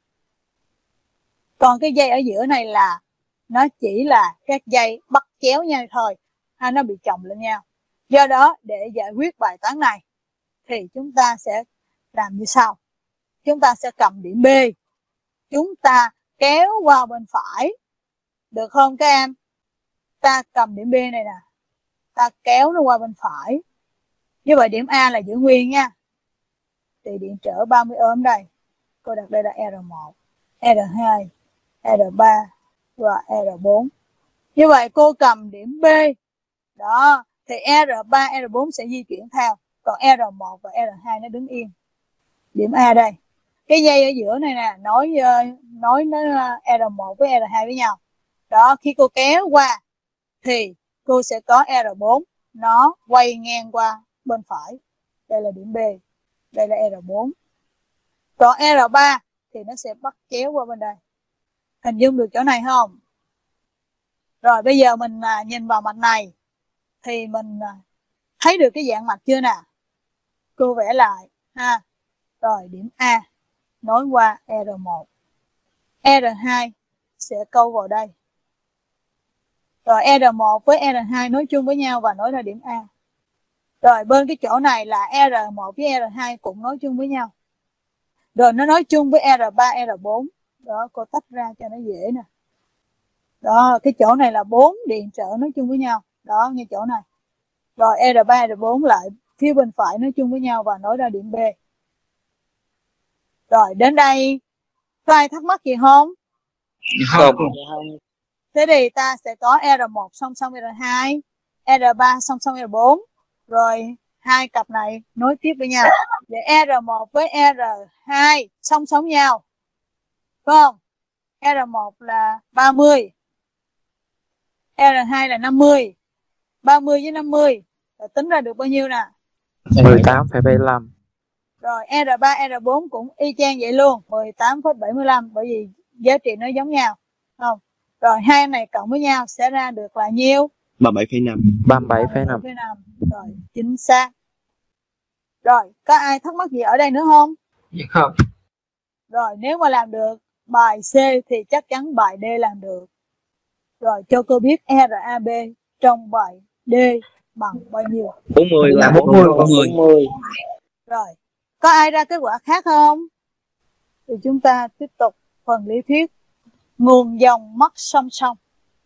Còn cái dây ở giữa này là nó chỉ là các dây bắt chéo nhau thôi, hay nó bị chồng lên nhau. Do đó để giải quyết bài toán này thì chúng ta sẽ làm như sau. Chúng ta sẽ cầm điểm B, chúng ta kéo qua bên phải. Được không các em? Ta cầm điểm B này nè, ta kéo nó qua bên phải. Như vậy điểm A là giữ nguyên nha. Thì điện trở ba mươi ohm đây. Cô đặt đây là R một, R hai, R ba và R bốn. Như vậy cô cầm điểm B. Đó, thì R ba, R bốn sẽ di chuyển theo. Còn R một và R hai nó đứng yên. Điểm A đây. Cái dây ở giữa này nè, nối nối nó R một với R hai với nhau. Đó, khi cô kéo qua thì cô sẽ có R bốn, nó quay ngang qua bên phải. Đây là điểm B, đây là R bốn. Còn R ba thì nó sẽ bắt chéo qua bên đây. Hình dung được chỗ này không? Rồi bây giờ mình nhìn vào mạch này thì mình thấy được cái dạng mạch chưa nè? Cô vẽ lại ha. Rồi điểm A nối qua R một, R hai sẽ câu vào đây. Rồi R một với R hai nối chung với nhau và nối ra điểm A. Rồi bên cái chỗ này là R một với R hai cũng nối chung với nhau. Rồi nó nối chung với R ba, R bốn. Đó, cô tách ra cho nó dễ nè. Đó, cái chỗ này là bốn điện trở nối chung với nhau. Đó, ngay chỗ này. Rồi R ba, R bốn lại phía bên phải nối chung với nhau và nối ra điểm B. Rồi đến đây có ai thắc mắc gì không? Không. Thế thì ta sẽ có R một song song R hai, R ba song song R bốn. Rồi hai cặp này nối tiếp với nhau. Để R một với R hai song song nhau. Phải không? R một là ba mươi, R hai là năm mươi. ba mươi với năm mươi rồi tính ra được bao nhiêu nè? mười tám phẩy bảy mươi lăm. Rồi R ba, R bốn cũng y chang vậy luôn, mười tám phẩy bảy mươi lăm. Bởi vì giá trị nó giống nhau, không? Rồi hai em này cộng với nhau sẽ ra được là nhiêu? ba mươi bảy phẩy năm. ba mươi bảy phẩy năm. Rồi, chính xác. Rồi, có ai thắc mắc gì ở đây nữa không? Dạ không. Rồi, nếu mà làm được bài C thì chắc chắn bài D làm được. Rồi, cho cô biết rờ bê trong bài D bằng bao nhiêu? bốn mươi Là rồi. bốn mươi. bốn mươi. Rồi, có ai ra kết quả khác không? Thì chúng ta tiếp tục phần lý thuyết nguồn dòng mất song song.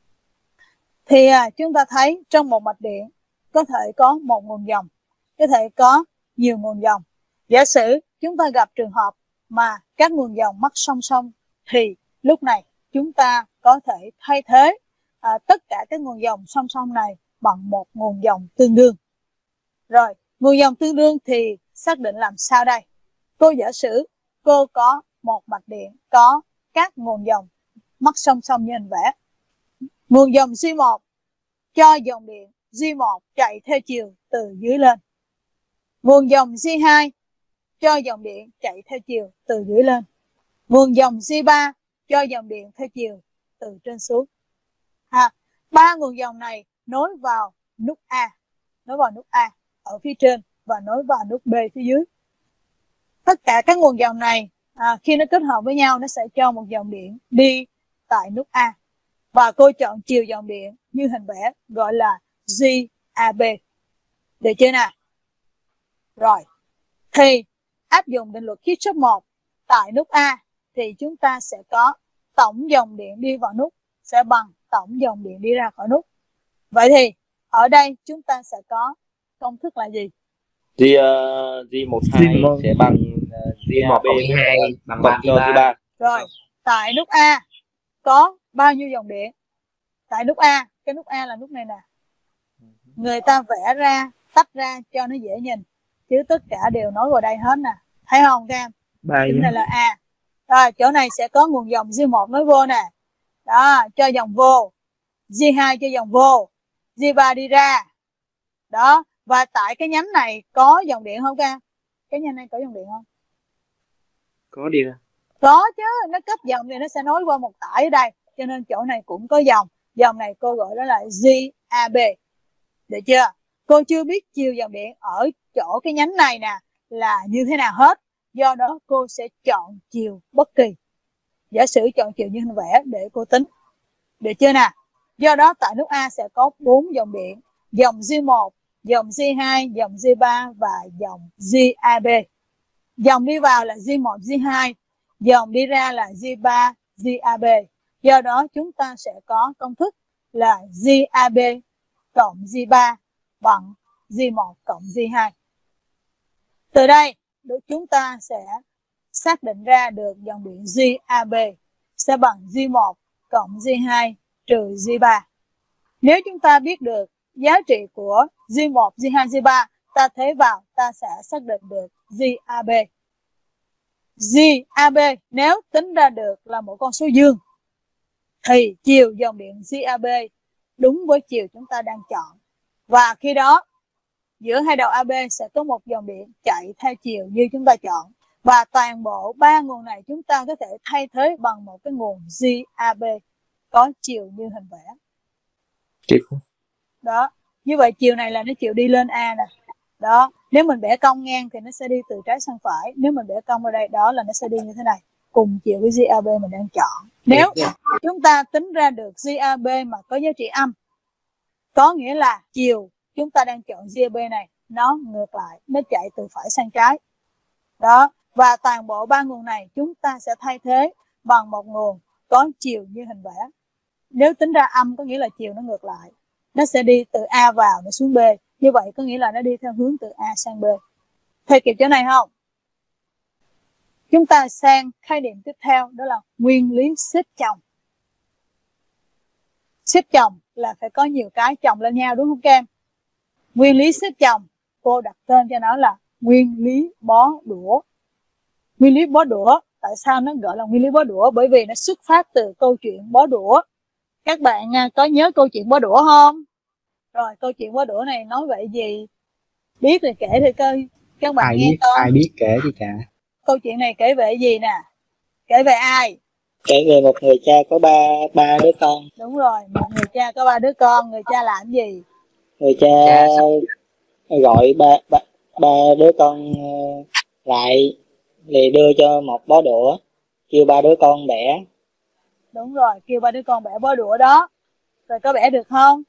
Thì à, chúng ta thấy trong một mạch điện có thể có một nguồn dòng, có thể có nhiều nguồn dòng. Giả sử chúng ta gặp trường hợp mà các nguồn dòng mất song song thì lúc này chúng ta có thể thay thế à, tất cả các nguồn dòng song song này bằng một nguồn dòng tương đương. Rồi, nguồn dòng tương đương thì xác định làm sao đây? Cô giả sử cô có một mạch điện có các nguồn dòng mất song song như hình vẽ. Nguồn dòng G một cho dòng điện G một chạy theo chiều từ dưới lên. Nguồn dòng G hai cho dòng điện chạy theo chiều từ dưới lên. Nguồn dòng G ba cho dòng điện theo chiều từ trên xuống. Ha, ba nguồn dòng này nối vào nút A, nối vào nút A ở phía trên và nối vào nút B phía dưới. Tất cả các nguồn dòng này à, khi nó kết hợp với nhau nó sẽ cho một dòng điện đi tại nút A. Và cô chọn chiều dòng điện như hình vẽ gọi là G A B. Được chưa nào? Rồi, thì áp dụng định luật Kirchhoff một tại nút A thì chúng ta sẽ có tổng dòng điện đi vào nút sẽ bằng tổng dòng điện đi ra khỏi nút. Vậy thì ở đây chúng ta sẽ có công thức là gì? G uh, G một hai sẽ bằng uh, G một B cộng hai bằng cộng ba cho G ba. Rồi, tại nút A có bao nhiêu dòng điện? Tại nút A, cái nút A là nút này nè. Người ta vẽ ra, tách ra cho nó dễ nhìn. Chứ tất cả đều nối vào đây hết nè. Thấy không các em? Bài Cái này là A. Rồi, chỗ này sẽ có nguồn dòng G một nối vô nè. Đó, cho dòng vô. G hai cho dòng vô. G ba đi ra. Đó, và tại cái nhánh này có dòng điện không các em? Cái nhánh này có dòng điện không? có đi ra. Có chứ, nó cấp dòng thì nó sẽ nối qua một tải ở đây. Cho nên chỗ này cũng có dòng. Dòng này cô gọi đó là G A B. Được chưa? Cô chưa biết chiều dòng điện ở chỗ cái nhánh này nè là như thế nào hết. Do đó cô sẽ chọn chiều bất kỳ. Giả sử chọn chiều như hình vẽ để cô tính. Được chưa nè? Do đó tại nút A sẽ có bốn dòng điện. Dòng G một, dòng G hai, dòng G ba và dòng G A B. Dòng đi vào là G một, G hai. Dòng đi ra là G ba, G A B. Do đó chúng ta sẽ có công thức là G A B cộng G ba bằng G một cộng G hai. Từ đây chúng ta sẽ xác định ra được dòng điện G A B sẽ bằng G một cộng G hai trừ G ba. Nếu chúng ta biết được giá trị của G một, G hai, G ba, ta thế vào ta sẽ xác định được G A B. G A B nếu tính ra được là một con số dương thì chiều dòng điện G A B đúng với chiều chúng ta đang chọn. Và khi đó giữa hai đầu A B sẽ có một dòng điện chạy theo chiều như chúng ta chọn. Và toàn bộ ba nguồn này chúng ta có thể thay thế bằng một cái nguồn G A B có chiều như hình vẽ. Tiếp. Đó, như vậy chiều này là nó chiều đi lên A nè. Đó, nếu mình vẽ cong ngang thì nó sẽ đi từ trái sang phải. Nếu mình vẽ cong ở đây, đó là nó sẽ đi như thế này. Cùng chiều với G A B mình đang chọn. Nếu chúng ta tính ra được G A B mà có giá trị âm, có nghĩa là chiều chúng ta đang chọn G A B này nó ngược lại, nó chạy từ phải sang trái. Đó, và toàn bộ ba nguồn này chúng ta sẽ thay thế bằng một nguồn có chiều như hình vẽ. Nếu tính ra âm có nghĩa là chiều nó ngược lại, nó sẽ đi từ A vào nó xuống B. Như vậy có nghĩa là nó đi theo hướng từ A sang B. Theo kịp chỗ này không? Chúng ta sang khái niệm tiếp theo, đó là nguyên lý xếp chồng. Xếp chồng là phải có nhiều cái chồng lên nhau đúng không các em? Nguyên lý xếp chồng cô đặt tên cho nó là nguyên lý bó đũa. Nguyên lý bó đũa, tại sao nó gọi là nguyên lý bó đũa? Bởi vì nó xuất phát từ câu chuyện bó đũa. Các bạn có nhớ câu chuyện bó đũa không? Rồi, câu chuyện bó đũa này nói vậy gì? Biết thì kể thì coi các bạn ai nghe biết, con. Ai biết kể gì cả. Câu chuyện này kể về gì nè? Kể về ai? Kể về một người cha có ba ba đứa con. Đúng rồi, một người cha có ba đứa con, người cha làm gì? Người cha Cha gọi ba ba ba đứa con ờ, lại để đưa cho một bó đũa, kêu ba đứa con bẻ. Đúng rồi, kêu ba đứa con bẻ bó đũa đó. Rồi có bẻ được không?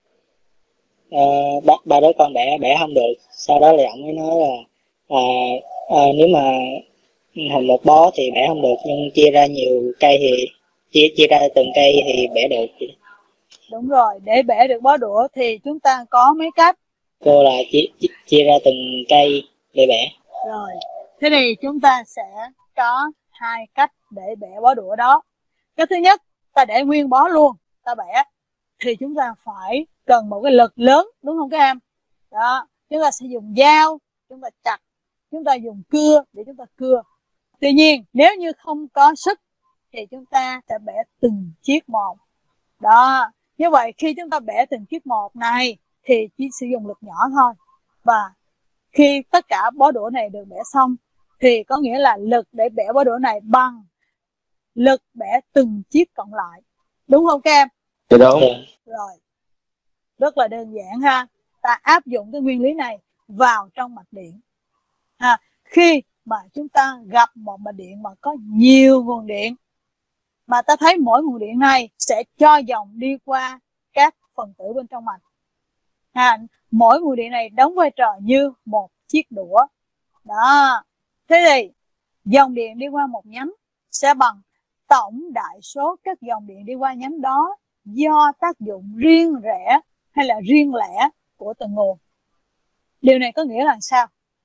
Ờ, ba, ba đứa con bẻ bẻ không được. Sau đó thì ông mới nói là à, à, nếu mà thành một bó thì bẻ không được, nhưng chia ra nhiều cây thì chia chia ra từng cây thì bẻ được. Đúng rồi, để bẻ được bó đũa thì chúng ta có mấy cách. Cô là chia, chia, chia ra từng cây để bẻ. Rồi, thế thì chúng ta sẽ có hai cách để bẻ bó đũa đó. Cái thứ nhất, ta để nguyên bó luôn, ta bẻ. Thì chúng ta phải cần một cái lực lớn, đúng không các em? Đó, chúng ta sẽ dùng dao, chúng ta chặt, chúng ta dùng cưa để chúng ta cưa. Tuy nhiên, nếu như không có sức thì chúng ta sẽ bẻ từng chiếc một. Đó, như vậy khi chúng ta bẻ từng chiếc một này thì chỉ sử dụng lực nhỏ thôi. Và khi tất cả bó đũa này được bẻ xong thì có nghĩa là lực để bẻ bó đũa này bằng lực bẻ từng chiếc còn lại. Đúng không các em? Dạ đúng. Rồi, rất là đơn giản ha. Ta áp dụng cái nguyên lý này vào trong mạch điện. Ha, khi mà chúng ta gặp một mạch điện mà có nhiều nguồn điện, mà ta thấy mỗi nguồn điện này sẽ cho dòng đi qua các phần tử bên trong mạch. Ha, mỗi nguồn điện này đóng vai trò như một chiếc đũa. Đó. Thế thì dòng điện đi qua một nhánh sẽ bằng tổng đại số các dòng điện đi qua nhánh đó do tác dụng riêng rẽ hay là riêng lẻ của từng nguồn. Điều này có nghĩa là sao?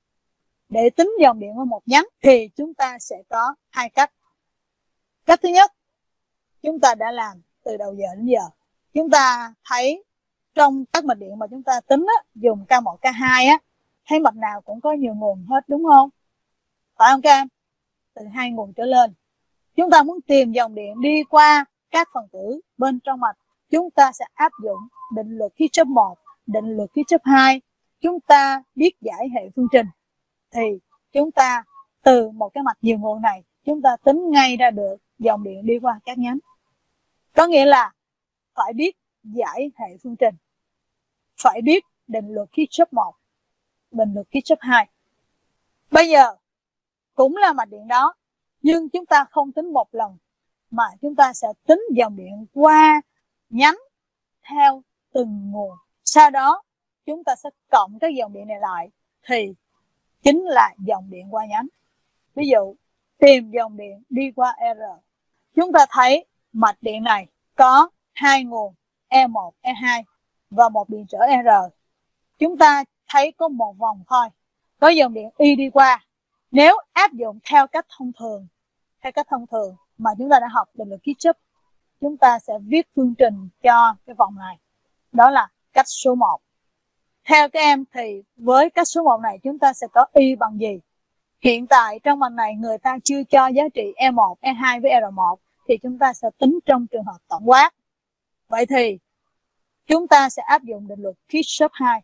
Để tính dòng điện qua một nhánh thì chúng ta sẽ có hai cách. Cách thứ nhất, chúng ta đã làm từ đầu giờ đến giờ. Chúng ta thấy trong các mạch điện mà chúng ta tính á, dùng K một, K hai á, thấy mạch nào cũng có nhiều nguồn hết, đúng không? Phải không các em? Từ hai nguồn trở lên. Chúng ta muốn tìm dòng điện đi qua các phần tử bên trong mạch, chúng ta sẽ áp dụng định luật Kirchhoff một, định luật Kirchhoff hai. Chúng ta biết giải hệ phương trình thì chúng ta từ một cái mạch nhiều nguồn này chúng ta tính ngay ra được dòng điện đi qua các nhánh. Có nghĩa là phải biết giải hệ phương trình, phải biết định luật Kirchhoff một, định luật Kirchhoff hai. Bây giờ cũng là mạch điện đó, nhưng chúng ta không tính một lần mà chúng ta sẽ tính dòng điện qua nhánh theo từng nguồn. Sau đó chúng ta sẽ cộng các dòng điện này lại thì chính là dòng điện qua nhánh. Ví dụ tìm dòng điện đi qua R. Chúng ta thấy mạch điện này có hai nguồn E một, E hai và một điện trở R. Chúng ta thấy có một vòng thôi, có dòng điện Y đi qua. Nếu áp dụng theo cách thông thường, theo cách thông thường mà chúng ta đã học định luật Kirchhoff, chúng ta sẽ viết phương trình cho cái vòng này. Đó là cách số một. Theo các em thì với cách số một này chúng ta sẽ có Y bằng gì? Hiện tại trong mạch này người ta chưa cho giá trị E một, E hai với R một thì chúng ta sẽ tính trong trường hợp tổng quát. Vậy thì chúng ta sẽ áp dụng định luật Kirchhoff hai.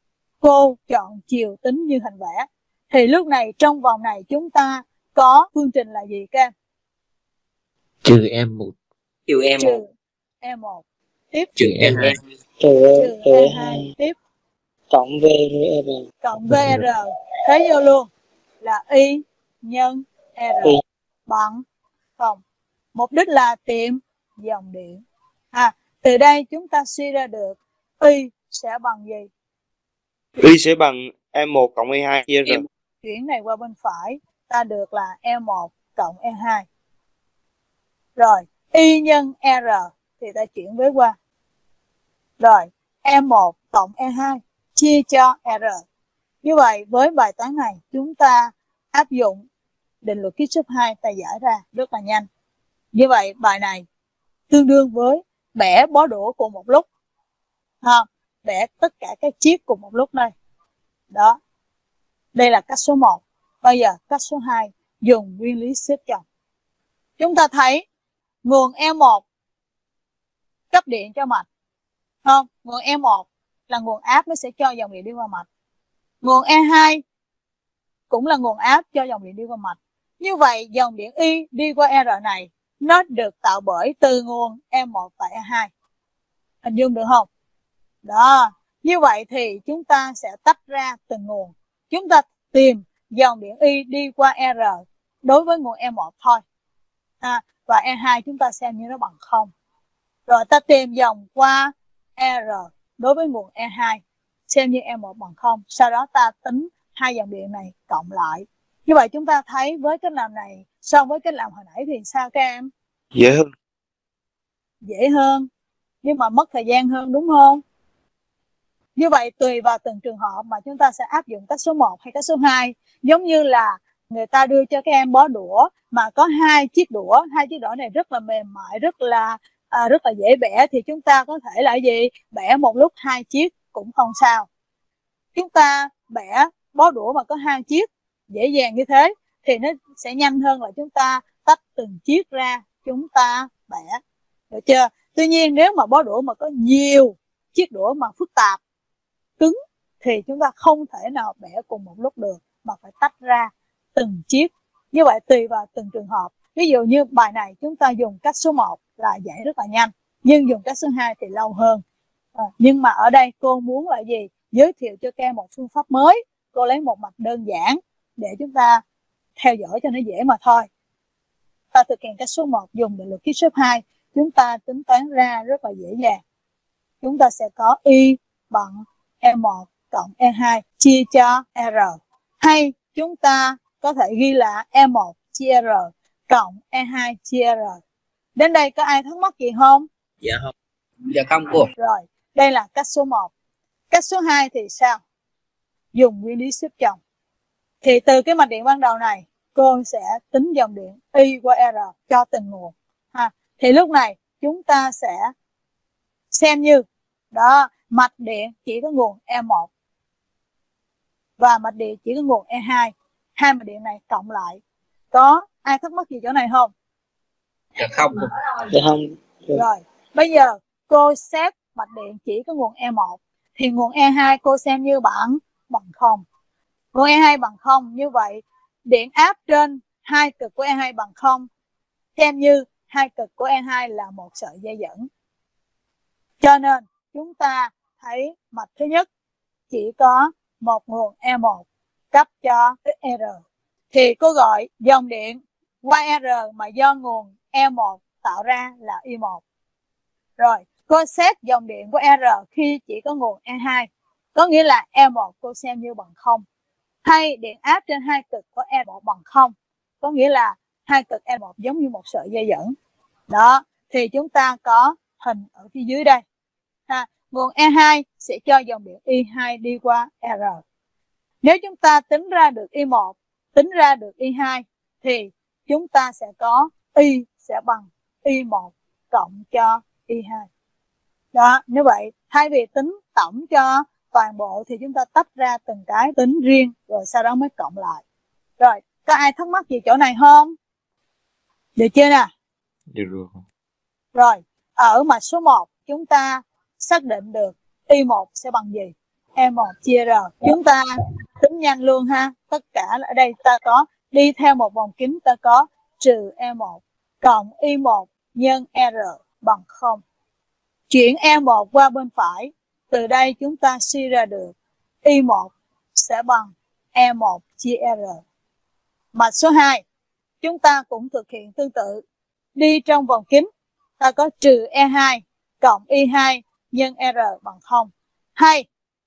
Cô chọn chiều tính như hình vẽ. Thì lúc này trong vòng này chúng ta có phương trình là gì các em? Trừ em một. trừ em Trừ E một. Tiếp. trừ em hai. Trừ Trừ E hai. Tiếp. cộng V R. Cộng vê rờ. Thế vô luôn là Y nhân R Y. bằng không. Mục đích là tìm dòng điện. À, từ đây chúng ta suy ra được Y sẽ bằng gì? Y sẽ bằng E một cộng E hai chia R. Chuyển này qua bên phải, ta được là E một cộng E hai. Rồi, Y nhân R thì ta chuyển với qua. Rồi, E một cộng E hai chia cho R. Như vậy, với bài toán này, chúng ta áp dụng định luật Kirchhoff hai ta giải ra rất là nhanh. Như vậy, bài này tương đương với bẻ bó đũa cùng một lúc. Ha, bẻ tất cả các chiếc cùng một lúc đây. Đó. Đây là cách số một. Bây giờ cách số hai dùng nguyên lý xếp chồng. Chúng ta thấy nguồn E một cấp điện cho mạch. Không, nguồn E một là nguồn áp nó sẽ cho dòng điện đi qua mạch. Nguồn E hai cũng là nguồn áp cho dòng điện đi qua mạch. Như vậy dòng điện Y đi qua R này nó được tạo bởi từ nguồn E một và E hai. Hình dung được không? Đó, như vậy thì chúng ta sẽ tách ra từng nguồn. Chúng ta tìm dòng điện Y đi qua R đối với nguồn E một thôi. À, và E hai chúng ta xem như nó bằng không. Rồi ta tìm dòng qua R đối với nguồn E hai, xem như E một bằng không. Sau đó ta tính hai dòng điện này cộng lại. Như vậy chúng ta thấy với cách làm này so với cách làm hồi nãy thì sao các em? Dễ hơn. Dễ hơn, nhưng mà mất thời gian hơn đúng không? Như vậy tùy vào từng trường hợp mà chúng ta sẽ áp dụng cách số một hay cách số hai. Giống như là người ta đưa cho các em bó đũa mà có hai chiếc đũa, hai chiếc đũa này rất là mềm mại, rất là à, rất là dễ bẻ, thì chúng ta có thể là gì? Bẻ một lúc hai chiếc cũng không sao. Chúng ta bẻ bó đũa mà có hai chiếc dễ dàng như thế thì nó sẽ nhanh hơn là chúng ta tách từng chiếc ra chúng ta bẻ, được chưa? Tuy nhiên nếu mà bó đũa mà có nhiều chiếc đũa mà phức tạp, cứng thì chúng ta không thể nào bẻ cùng một lúc được mà phải tách ra từng chiếc. Như vậy tùy vào từng trường hợp. Ví dụ như bài này chúng ta dùng cách số một là giải rất là nhanh, nhưng dùng cách số hai thì lâu hơn. À, nhưng mà ở đây cô muốn là gì? Giới thiệu cho các em một phương pháp mới. Cô lấy một mạch đơn giản để chúng ta theo dõi cho nó dễ mà thôi. Ta thực hiện cách số một dùng định luật Kirchhoff hai, chúng ta tính toán ra rất là dễ dàng. Chúng ta sẽ có Y bằng E một cộng E hai chia cho R. Hay chúng ta có thể ghi là E một chia R cộng E hai chia R. Đến đây có ai thắc mắc gì không? Dạ không. Dạ không cô. Rồi, đây là cách số một. Cách số hai thì sao? Dùng nguyên lý xếp chồng. Thì từ cái mạch điện ban đầu này, cô sẽ tính dòng điện Y qua R cho từng nguồn. Ha. Thì lúc này chúng ta sẽ xem như đó, mạch điện chỉ có nguồn E một và mạch điện chỉ có nguồn E hai. Hai mạch điện này cộng lại. Có ai thắc mắc gì chỗ này không? Dạ không. Dạ không. Rồi, bây giờ cô xếp mạch điện chỉ có nguồn E một thì nguồn E hai cô xem như bằng bằng không. Nguồn E hai bằng không, như vậy điện áp trên hai cực của E hai bằng không, xem như hai cực của E hai là một sợi dây dẫn. Cho nên chúng ta thấy mạch thứ nhất chỉ có một nguồn E một cấp cho R. Thì cô gọi dòng điện qua R mà do nguồn E một tạo ra là I một. Rồi, cô xét dòng điện của R khi chỉ có nguồn E hai. Có nghĩa là E một cô xem như bằng không. Hay điện áp trên hai cực của E một bằng không. Có nghĩa là hai cực E một giống như một sợi dây dẫn. Đó, thì chúng ta có hình ở phía dưới đây. Ha, nguồn E hai sẽ cho dòng điện I hai đi qua R. Nếu chúng ta tính ra được I một, tính ra được I hai thì chúng ta sẽ có Y sẽ bằng I một cộng cho I hai. Đó, như vậy thay vì tính tổng cho toàn bộ thì chúng ta tách ra từng cái tính riêng rồi sau đó mới cộng lại. Rồi, có ai thắc mắc gì chỗ này không? Được chưa nè? Được rồi. Rồi, ở mạch số một chúng ta xác định được I một sẽ bằng gì? E một chia R. Chúng ta tính nhanh luôn ha. Tất cả ở đây ta có đi theo một vòng kính ta có trừ E một cộng I một nhân R bằng không. Chuyển E một qua bên phải. Từ đây chúng ta suy ra được I một sẽ bằng E một chia R. Mạch số hai chúng ta cũng thực hiện tương tự. Đi trong vòng kính ta có trừ E hai cộng I hai nhân R bằng không. Hay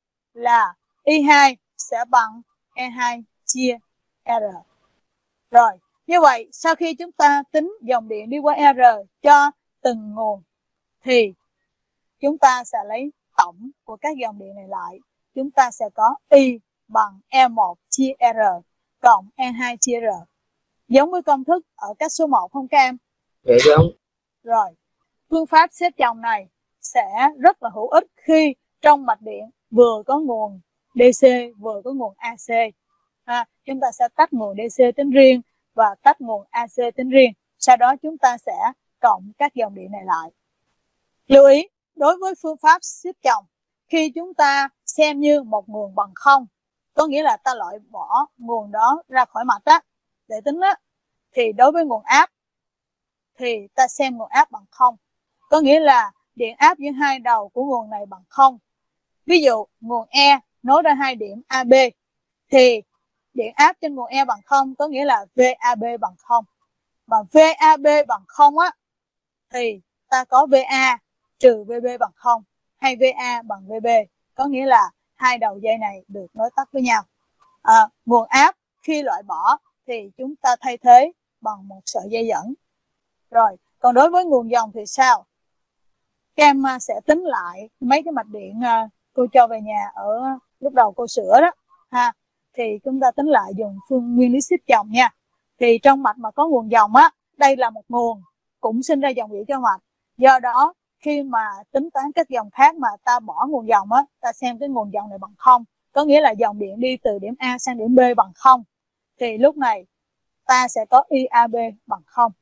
là I hai sẽ bằng E hai chia R. Rồi, như vậy sau khi chúng ta tính dòng điện đi qua R cho từng nguồn thì chúng ta sẽ lấy tổng của các dòng điện này lại. Chúng ta sẽ có I bằng E một chia R cộng E hai chia R. Giống với công thức ở cách số một không các em? Dạ đúng. Rồi, phương pháp xếp chồng này sẽ rất là hữu ích khi trong mạch điện vừa có nguồn đê xê vừa có nguồn a xê. À, chúng ta sẽ tách nguồn đê xê tính riêng và tách nguồn a xê tính riêng. Sau đó chúng ta sẽ cộng các dòng điện này lại. Lưu ý, đối với phương pháp xếp chồng, khi chúng ta xem như một nguồn bằng không, có nghĩa là ta loại bỏ nguồn đó ra khỏi mạch á, để tính á, thì đối với nguồn áp thì ta xem nguồn áp bằng không. Có nghĩa là điện áp giữa hai đầu của nguồn này bằng không. Ví dụ nguồn E nối ra hai điểm a bê thì điện áp trên nguồn E bằng không, có nghĩa là vê a bê bằng không. Mà vê a bê bằng không á thì ta có vê a trừ vê bê bằng không, hay vê a bằng vê bê, có nghĩa là hai đầu dây này được nối tắt với nhau. À, nguồn áp khi loại bỏ thì chúng ta thay thế bằng một sợi dây dẫn. Rồi, còn đối với nguồn dòng thì sao? Các em sẽ tính lại mấy cái mạch điện cô cho về nhà ở lúc đầu cô sửa đó ha, thì chúng ta tính lại dùng phương nguyên lý xếp chồng nha. Thì trong mạch mà có nguồn dòng á, đây là một nguồn cũng sinh ra dòng điện cho mạch. Do đó khi mà tính toán các dòng khác mà ta bỏ nguồn dòng á, ta xem cái nguồn dòng này bằng không, có nghĩa là dòng điện đi từ điểm A sang điểm B bằng không, thì lúc này ta sẽ có i a bê bằng không.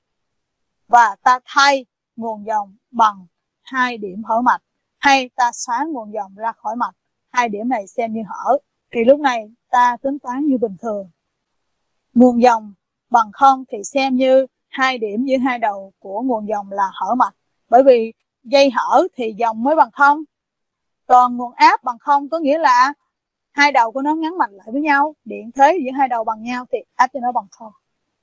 Và ta thay nguồn dòng bằng hai điểm hở mạch, hay ta xóa nguồn dòng ra khỏi mạch, hai điểm này xem như hở, thì lúc này ta tính toán như bình thường. Nguồn dòng bằng không thì xem như hai điểm giữa hai đầu của nguồn dòng là hở mạch, bởi vì dây hở thì dòng mới bằng không. Còn nguồn áp bằng không có nghĩa là hai đầu của nó ngắn mạch lại với nhau, điện thế giữa hai đầu bằng nhau thì áp cho nó bằng không.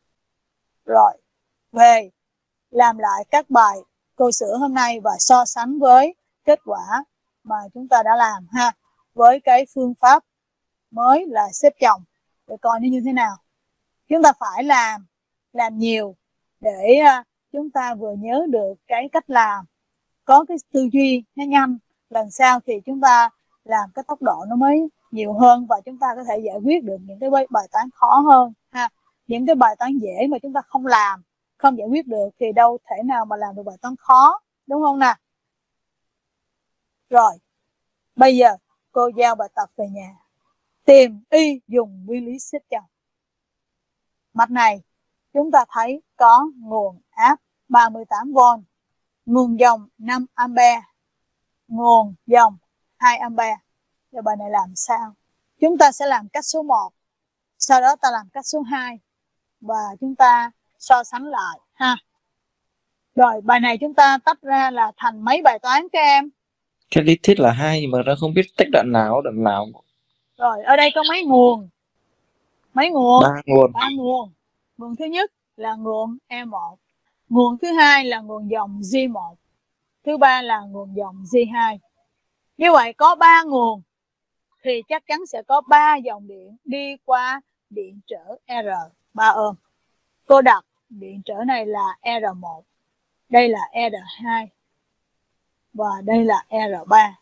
Rồi, về làm lại các bài cô sửa hôm nay và so sánh với kết quả mà chúng ta đã làm ha, với cái phương pháp mới là xếp chồng để coi nó như thế nào. Chúng ta phải làm làm nhiều để chúng ta vừa nhớ được cái cách làm, có cái tư duy nó nhanh, lần sau thì chúng ta làm cái tốc độ nó mới nhiều hơn và chúng ta có thể giải quyết được những cái bài toán khó hơn ha. Những cái bài toán dễ mà chúng ta không làm, không giải quyết được thì đâu thể nào mà làm được bài toán khó, đúng không nào? Rồi, bây giờ cô giao bài tập về nhà. Tìm y dùng nguyên lý xếp chồng. Mạch này chúng ta thấy có nguồn áp ba mươi tám vôn, nguồn dòng năm ampe, nguồn dòng hai ampe. Giờ bài này làm sao? Chúng ta sẽ làm cách số một, sau đó ta làm cách số hai và chúng ta so sánh lại ha. Rồi bài này chúng ta tách ra là thành mấy bài toán các em? Cái lý thuyết là hai nhưng mà nó không biết tách đoạn nào đoạn nào. Rồi ở đây có mấy nguồn? Mấy nguồn? Ba nguồn. Ba nguồn. Nguồn thứ nhất là nguồn E một, nguồn thứ hai là nguồn dòng G một, thứ ba là nguồn dòng G hai. Như vậy có ba nguồn thì chắc chắn sẽ có ba dòng điện đi qua điện trở R ba ohm. Cô đặt điện trở này là R một, đây là R hai và đây là R ba.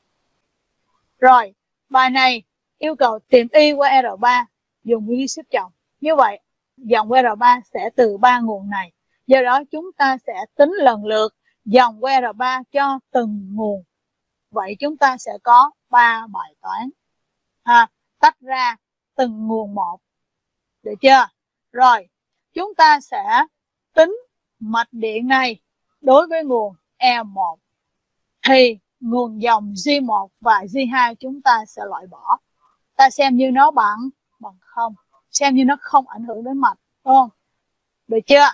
Rồi, bài này yêu cầu tìm y qua R ba dùng nguyên lý xếp chồng. Như vậy, dòng R ba sẽ từ ba nguồn này. Do đó chúng ta sẽ tính lần lượt dòng R ba cho từng nguồn. Vậy chúng ta sẽ có ba bài toán. À, tách ra từng nguồn một. Được chưa? Rồi, chúng ta sẽ tính mạch điện này đối với nguồn E một. Thì nguồn dòng G một và G hai chúng ta sẽ loại bỏ. Ta xem như nó bằng bằng không, xem như nó không ảnh hưởng đến mạch, đúng không? Được chưa?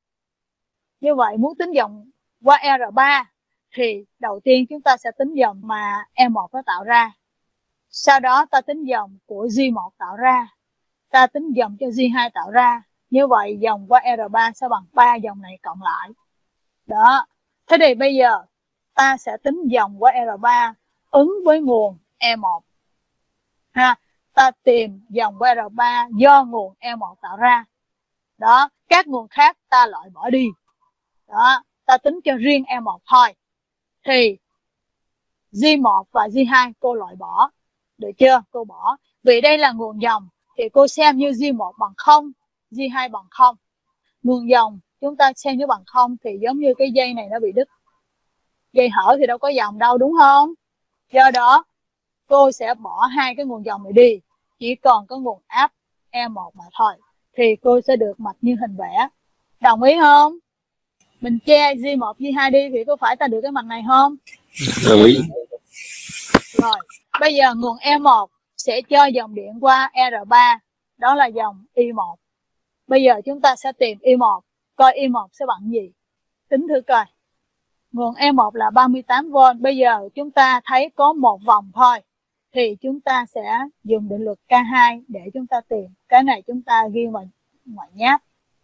Như vậy muốn tính dòng qua R ba thì đầu tiên chúng ta sẽ tính dòng mà E một nó tạo ra. Sau đó ta tính dòng của G một tạo ra. Ta tính dòng cho G hai tạo ra. Như vậy dòng qua R ba sẽ bằng ba dòng này cộng lại. Đó. Thế thì bây giờ ta sẽ tính dòng qua R ba ứng với nguồn E một. Ha, ta tìm dòng qua R ba do nguồn E một tạo ra. Đó, các nguồn khác ta loại bỏ đi. Đó, ta tính cho riêng E một thôi. Thì G một và G hai cô loại bỏ. Được chưa? Cô bỏ. Vì đây là nguồn dòng thì cô xem như G một bằng không, G hai bằng không. Nguồn dòng chúng ta xem như bằng không thì giống như cái dây này nó bị đứt. Dây hở thì đâu có dòng đâu, đúng không? Do đó cô sẽ bỏ hai cái nguồn dòng này đi, chỉ còn có nguồn áp E một mà thôi. Thì cô sẽ được mạch như hình vẽ. Đồng ý không? Mình che G một, G hai đi thì có phải ta được cái mạch này không? Đồng ý. Rồi, bây giờ nguồn E một sẽ cho dòng điện qua R ba, đó là dòng I một. Bây giờ chúng ta sẽ tìm I một, coi I một sẽ bằng gì. tính thử coi. Nguồn E một là ba mươi tám vôn. Bây giờ chúng ta thấy có một vòng thôi, thì chúng ta sẽ dùng định luật K hai để chúng ta tìm. Cái này chúng ta ghi vào ngoại nháp.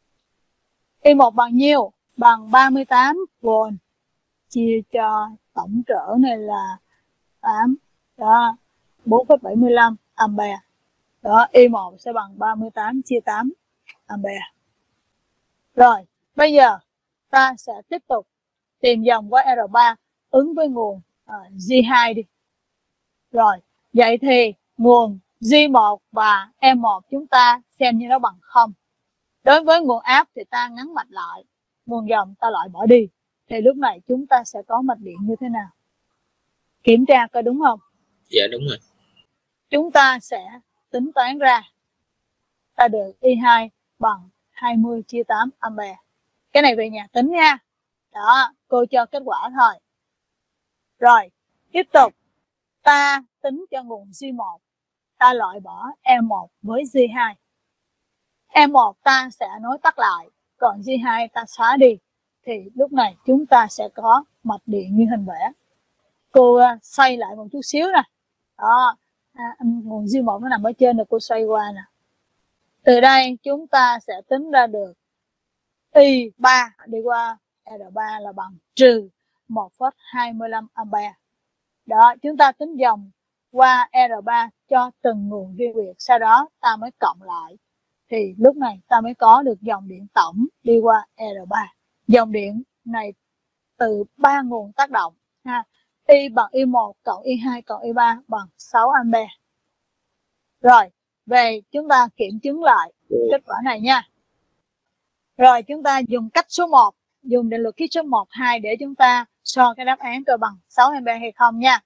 I một bằng nhiêu? Bằng ba mươi tám vôn chia cho tổng trở này là tám. Đó, bốn phẩy bảy mươi lăm ampere. Đó, I một sẽ bằng ba mươi tám chia tám ampere. Rồi, bây giờ ta sẽ tiếp tục tìm dòng của R ba ứng với nguồn uh, G hai đi. Rồi, vậy thì nguồn G một và E một chúng ta xem như nó bằng không. Đối với nguồn áp thì ta ngắn mạch lại, nguồn dòng ta loại bỏ đi. Thì lúc này chúng ta sẽ có mạch điện như thế nào? Kiểm tra coi đúng không? Dạ đúng rồi. Chúng ta sẽ tính toán ra. Ta được I hai bằng hai mươi chia tám ampere. Cái này về nhà tính nha. Đó, cô cho kết quả thôi. Rồi, tiếp tục. Ta tính cho nguồn G một. Ta loại bỏ E một với G hai. E một ta sẽ nối tắt lại, còn G hai ta xóa đi. Thì lúc này chúng ta sẽ có mạch điện như hình vẽ. Cô uh, xoay lại một chút xíu nè. Đó, à, nguồn G một nó nằm ở trên rồi cô xoay qua nè. Từ đây chúng ta sẽ tính ra được I ba đi qua R ba là bằng trừ một phẩy hai mươi lăm ampere. Đó, chúng ta tính dòng qua R ba cho từng nguồn riêng biệt, sau đó ta mới cộng lại. Thì lúc này ta mới có được dòng điện tổng đi qua R ba. Dòng điện này từ ba nguồn tác động ha. I bằng I một cộng I hai cộng I ba bằng sáu ampere. Rồi, về chúng ta kiểm chứng lại kết quả này nha. Rồi chúng ta dùng cách số một, dùng định luật Kirchhoff một, hai để chúng ta so cái đáp án coi bằng sáu ampere hay không nha.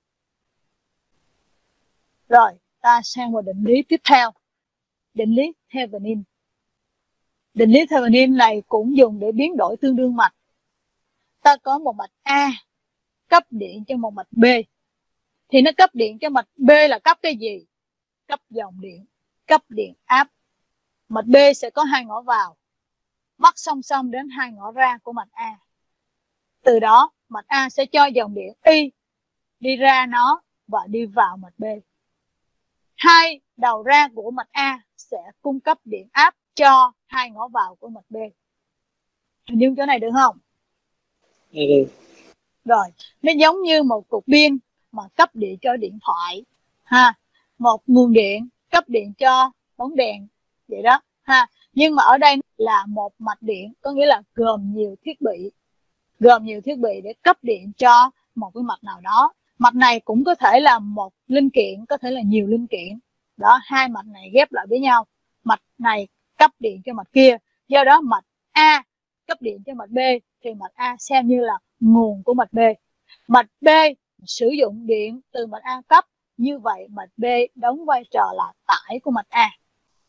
Rồi, ta sang một định lý tiếp theo. Định lý Thevenin. Định lý Thevenin này cũng dùng để biến đổi tương đương mạch. Ta có một mạch A cấp điện cho một mạch B. Thì nó cấp điện cho mạch B là cấp cái gì? Cấp dòng điện, cấp điện áp. Mạch B sẽ có hai ngõ vào, bắc song song đến hai ngõ ra của mạch A. Từ đó, mạch A sẽ cho dòng điện I đi ra nó và đi vào mạch B. Hai đầu ra của mạch A sẽ cung cấp điện áp cho hai ngõ vào của mạch B. Hình dung chỗ này được không? Ừ. Rồi, nó giống như một cục pin mà cấp điện cho điện thoại ha, một nguồn điện cấp điện cho bóng đèn vậy đó ha. Nhưng mà ở đây là một mạch điện, có nghĩa là gồm nhiều thiết bị, gồm nhiều thiết bị để cấp điện cho một cái mạch nào đó. Mạch này cũng có thể là một linh kiện, có thể là nhiều linh kiện. Đó, hai mạch này ghép lại với nhau, mạch này cấp điện cho mạch kia. Do đó mạch A cấp điện cho mạch B thì mạch A xem như là nguồn của mạch B. Mạch B sử dụng điện từ mạch A cấp, như vậy mạch B đóng vai trò là tải của mạch A.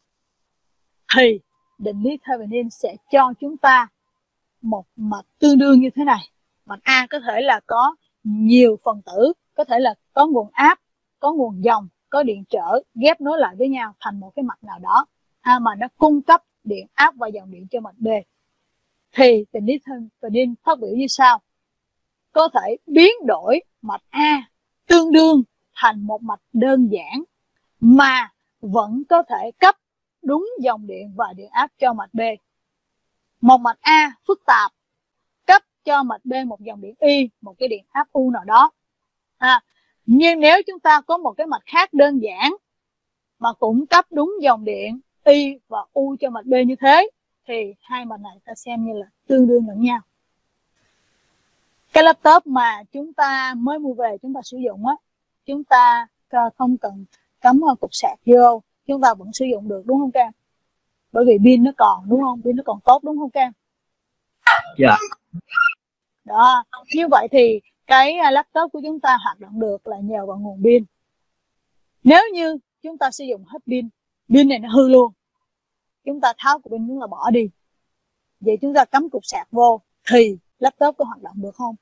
Thì định lý Thevenin sẽ cho chúng ta một mạch tương đương như thế này. Mạch A có thể là có nhiều phần tử, có thể là có nguồn áp, có nguồn dòng, có điện trở ghép nối lại với nhau thành một cái mạch nào đó ha, mà nó cung cấp điện áp và dòng điện cho mạch B. Thì định lý Thevenin phát biểu như sau: có thể biến đổi mạch A tương đương thành một mạch đơn giản mà vẫn có thể cấp đúng dòng điện và điện áp cho mạch B. Một mạch A phức tạp cấp cho mạch B một dòng điện Y, một cái điện áp U nào đó. À, nhưng nếu chúng ta có một cái mạch khác đơn giản mà cũng cấp đúng dòng điện Y và U cho mạch B như thế, thì hai mạch này ta xem như là tương đương lẫn nhau. Cái laptop mà chúng ta mới mua về chúng ta sử dụng á, chúng ta không cần cắm cục sạc vô, chúng ta vẫn sử dụng được đúng không Cam? Bởi vì pin nó còn đúng không? Pin nó còn tốt đúng không Cam? Dạ. Đó, như vậy thì cái laptop của chúng ta hoạt động được là nhờ vào nguồn pin. Nếu như chúng ta sử dụng hết pin, pin này nó hư luôn, chúng ta tháo cục pin, chúng ta bỏ đi, vậy chúng ta cắm cục sạc vô thì laptop có hoạt động được không?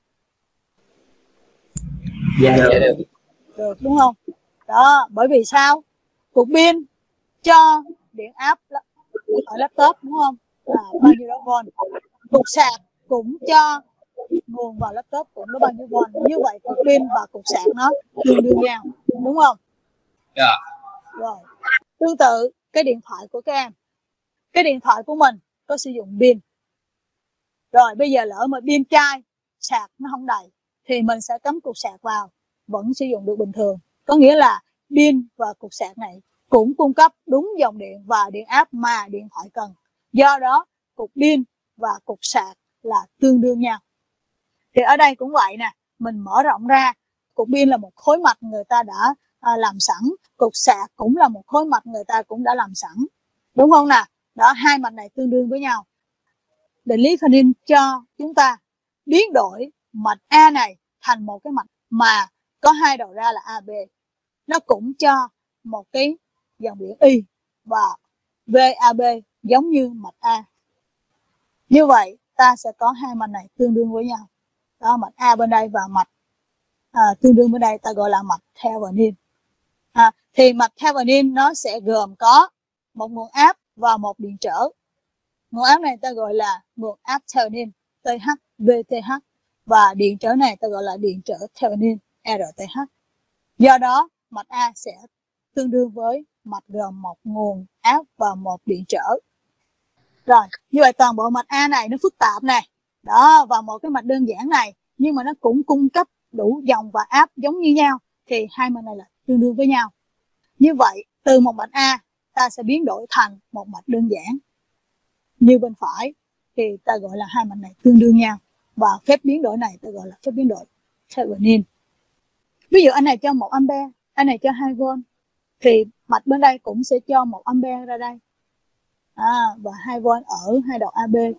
Dạ, dạ được. Được đúng không? Đó, bởi vì sao? Cục pin cho điện áp ở laptop đúng không? Là bao nhiêu đó volt. Cục sạc cũng cho nguồn vào laptop cũng có bao nhiêu volt. Như vậy cục pin và cục sạc nó tương đương nhau, đúng không? Dạ. Rồi, tương tự cái điện thoại của các em, cái điện thoại của mình có sử dụng pin. Rồi bây giờ lỡ mà pin chai, sạc nó không đầy thì mình sẽ cắm cục sạc vào, vẫn sử dụng được bình thường. Có nghĩa là pin và cục sạc này cũng cung cấp đúng dòng điện và điện áp mà điện thoại cần. Do đó cục pin và cục sạc là tương đương nhau. Thì ở đây cũng vậy nè, mình mở rộng ra, cục pin là một khối mạch người ta đã à, làm sẵn, cục sạc cũng là một khối mạch người ta cũng đã làm sẵn, đúng không nào? Đó, hai mạch này tương đương với nhau. Định lý Faraday cho chúng ta biến đổi mạch A này thành một cái mạch mà có hai đầu ra là a bê. Nó cũng cho một cái dòng điện Y và vê a bê giống như mạch A. Như vậy ta sẽ có hai mạch này tương đương với nhau. Đó, mạch A bên đây và mạch à, tương đương bên đây ta gọi là mạch Thevenin. À, thì mạch Thevenin nó sẽ gồm có một nguồn áp và một điện trở. Nguồn áp này ta gọi là nguồn áp Thevenin tê hát vê tê hát và điện trở này ta gọi là điện trở Thevenin rờ tê hát. Do đó mạch A sẽ tương đương với mạch gồm một nguồn áp và một điện trở. Rồi, như vậy toàn bộ mạch A này nó phức tạp này. Đó, và một cái mạch đơn giản này nhưng mà nó cũng cung cấp đủ dòng và áp giống như nhau thì hai mạch này là tương đương với nhau. Như vậy từ một mạch A ta sẽ biến đổi thành một mạch đơn giản. Như bên phải thì ta gọi là hai mạch này tương đương nhau và phép biến đổi này ta gọi là phép biến đổi Thevenin. Ví dụ anh này cho một ampere, anh này cho hai volt thì mạch bên đây cũng sẽ cho một ampere ra đây. À, và hai volt ở hai đầu a bê.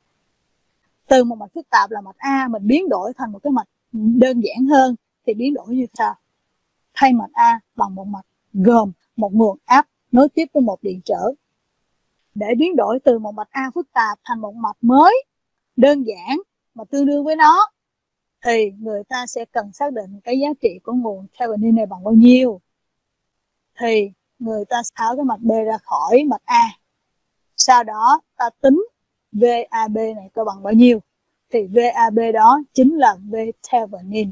Từ một mạch phức tạp là mạch A mình biến đổi thành một cái mạch đơn giản hơn thì biến đổi như sau. Thay mạch A bằng một mạch gồm một nguồn áp nối tiếp với một điện trở. Để biến đổi từ một mạch A phức tạp thành một mạch mới đơn giản mà tương đương với nó thì người ta sẽ cần xác định cái giá trị của nguồn Thevenin này bằng bao nhiêu. Thì người ta tháo cái mạch B ra khỏi mạch A. Sau đó ta tính vê a bê này có bằng bao nhiêu. Thì vê a bê đó chính là V Thevenin.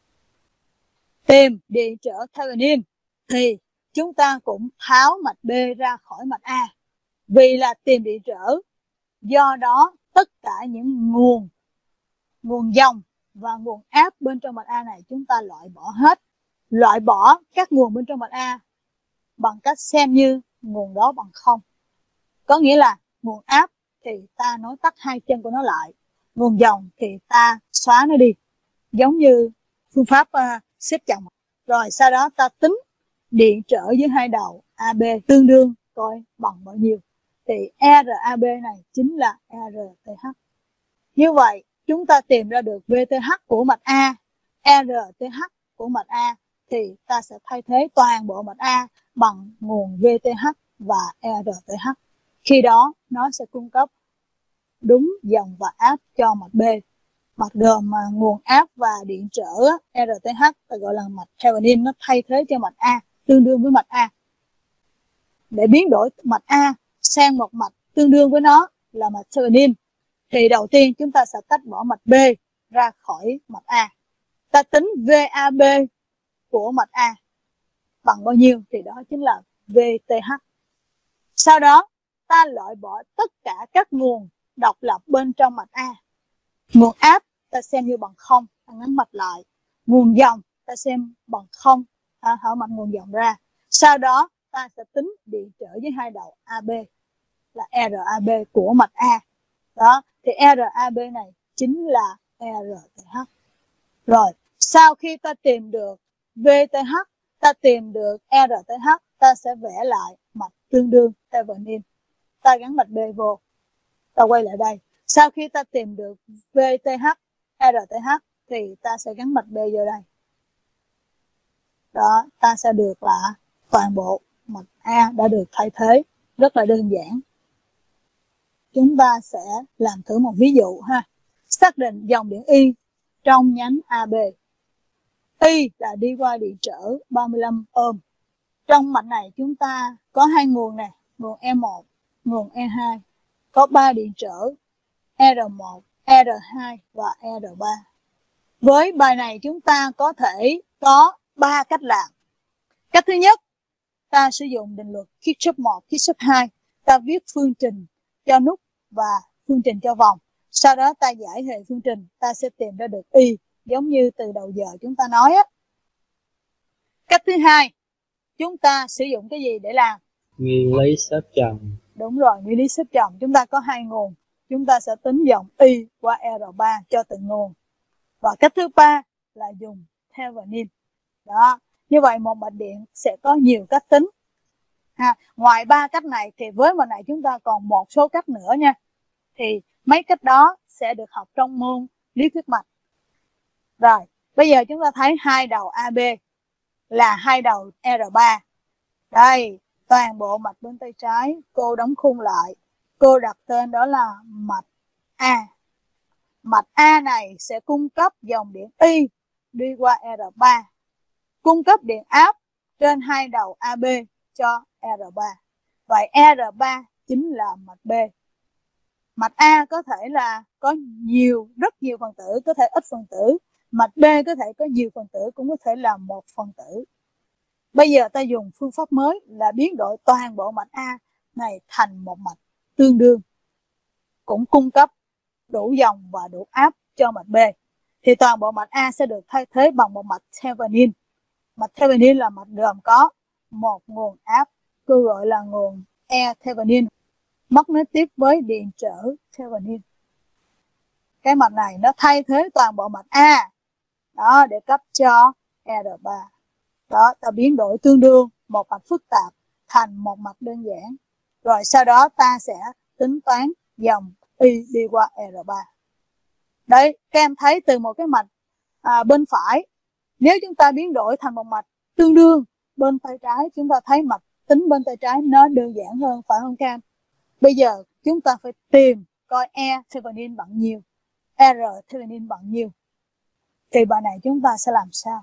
Tìm điện trở Thevenin thì chúng ta cũng tháo mạch B ra khỏi mạch A. Vì là tìm điện trở, do đó tất cả những nguồn, nguồn dòng và nguồn áp bên trong mạch A này chúng ta loại bỏ hết. Loại bỏ các nguồn bên trong mạch A bằng cách xem như nguồn đó bằng không. Có nghĩa là nguồn áp thì ta nối tắt hai chân của nó lại, nguồn dòng thì ta xóa nó đi, giống như phương pháp uh, xếp chồng. Rồi sau đó ta tính điện trở với hai đầu a bê tương đương coi bằng bao nhiêu. Thì rờ a bê này chính là rờ tê hát. Như vậy chúng ta tìm ra được vê tê hát của mạch A, rờ tê hát của mạch A thì ta sẽ thay thế toàn bộ mạch A bằng nguồn vê tê hát và rờ tê hát. Khi đó nó sẽ cung cấp đúng dòng và áp cho mạch B. Mạch gồm mà nguồn áp và điện trở rờ tê hát ta gọi là mạch Thevenin, nó thay thế cho mạch A tương đương với mạch A. Để biến đổi mạch A sang một mạch tương đương với nó là mạch Thevenin thì đầu tiên chúng ta sẽ tách bỏ mạch B ra khỏi mạch A. Ta tính vê a bê của mạch A bằng bao nhiêu thì đó chính là vê tê hát. Sau đó ta loại bỏ tất cả các nguồn độc lập bên trong mạch A. Nguồn áp ta xem như bằng không, ta ngắn mạch lại. Nguồn dòng ta xem bằng không, ta hở mạch nguồn dòng ra. Sau đó ta sẽ tính điện trở với hai đầu a bê là rờ a bê của mạch A. Đó, thì rờ a bê này chính là rờ tê hát. Rồi, sau khi ta tìm được vê tê hát, ta tìm được rờ tê hát, ta sẽ vẽ lại mạch tương đương Thevenin. Ta gắn mạch B vô, ta quay lại đây. Sau khi ta tìm được vê tê hát, rờ tê hát thì ta sẽ gắn mạch B vô đây. Đó, ta sẽ được là toàn bộ mạch A đã được thay thế, rất là đơn giản. Chúng ta sẽ làm thử một ví dụ ha. Xác định dòng điện Y trong nhánh a bê. Y là đi qua điện trở ba mươi lăm ohm. Trong mạch này chúng ta có hai nguồn này, nguồn E một, nguồn E hai. Có ba điện trở R một, R hai và R ba. Với bài này chúng ta có thể có ba cách làm. Cách thứ nhất, ta sử dụng định luật Kirchhoff một, Kirchhoff hai. Ta viết phương trình cho nút và phương trình cho vòng. Sau đó ta giải hệ phương trình, ta sẽ tìm ra được Y, giống như từ đầu giờ chúng ta nói á. Cách thứ hai, chúng ta sử dụng cái gì để làm? Nguyên lý xếp chồng. Đúng rồi, nguyên lý xếp chồng. Chúng ta có hai nguồn, chúng ta sẽ tính dòng Y qua R ba cho từng nguồn. Và cách thứ ba là dùng Thevenin. Đó, như vậy một mạch điện sẽ có nhiều cách tính. Ha, ngoài ba cách này thì với mạch này chúng ta còn một số cách nữa nha. Thì mấy cách đó sẽ được học trong môn lý thuyết mạch. Rồi, bây giờ chúng ta thấy hai đầu a bê là hai đầu R ba. Đây, toàn bộ mạch bên tay trái, cô đóng khung lại. Cô đặt tên đó là mạch A. Mạch A này sẽ cung cấp dòng điện Y đi qua R ba, cung cấp điện áp trên hai đầu a bê cho R ba. Vậy R ba chính là mạch B. Mạch A có thể là có nhiều, rất nhiều phần tử, có thể ít phần tử. Mạch B có thể có nhiều phần tử, cũng có thể là một phần tử. Bây giờ ta dùng phương pháp mới là biến đổi toàn bộ mạch A này thành một mạch tương đương, cũng cung cấp đủ dòng và đủ áp cho mạch B. Thì toàn bộ mạch A sẽ được thay thế bằng một mạch Thevenin. Mạch Thevenin là mạch gồm có một nguồn áp, tôi gọi là nguồn E Thevenin, mắc nối tiếp với điện trở Thevenin. Cái mạch này nó thay thế toàn bộ mạch A đó để cấp cho R ba. Đó, ta biến đổi tương đương một mạch phức tạp thành một mạch đơn giản. Rồi sau đó ta sẽ tính toán dòng Y đi qua R ba. Đấy, các em thấy từ một cái mạch à, bên phải, nếu chúng ta biến đổi thành một mạch tương đương bên tay trái, chúng ta thấy mạch tính bên tay trái nó đơn giản hơn, phải không các em? Bây giờ chúng ta phải tìm coi E Thevenin bằng nhiêu, R Thevenin bằng nhiêu. Thì bài này chúng ta sẽ làm sao?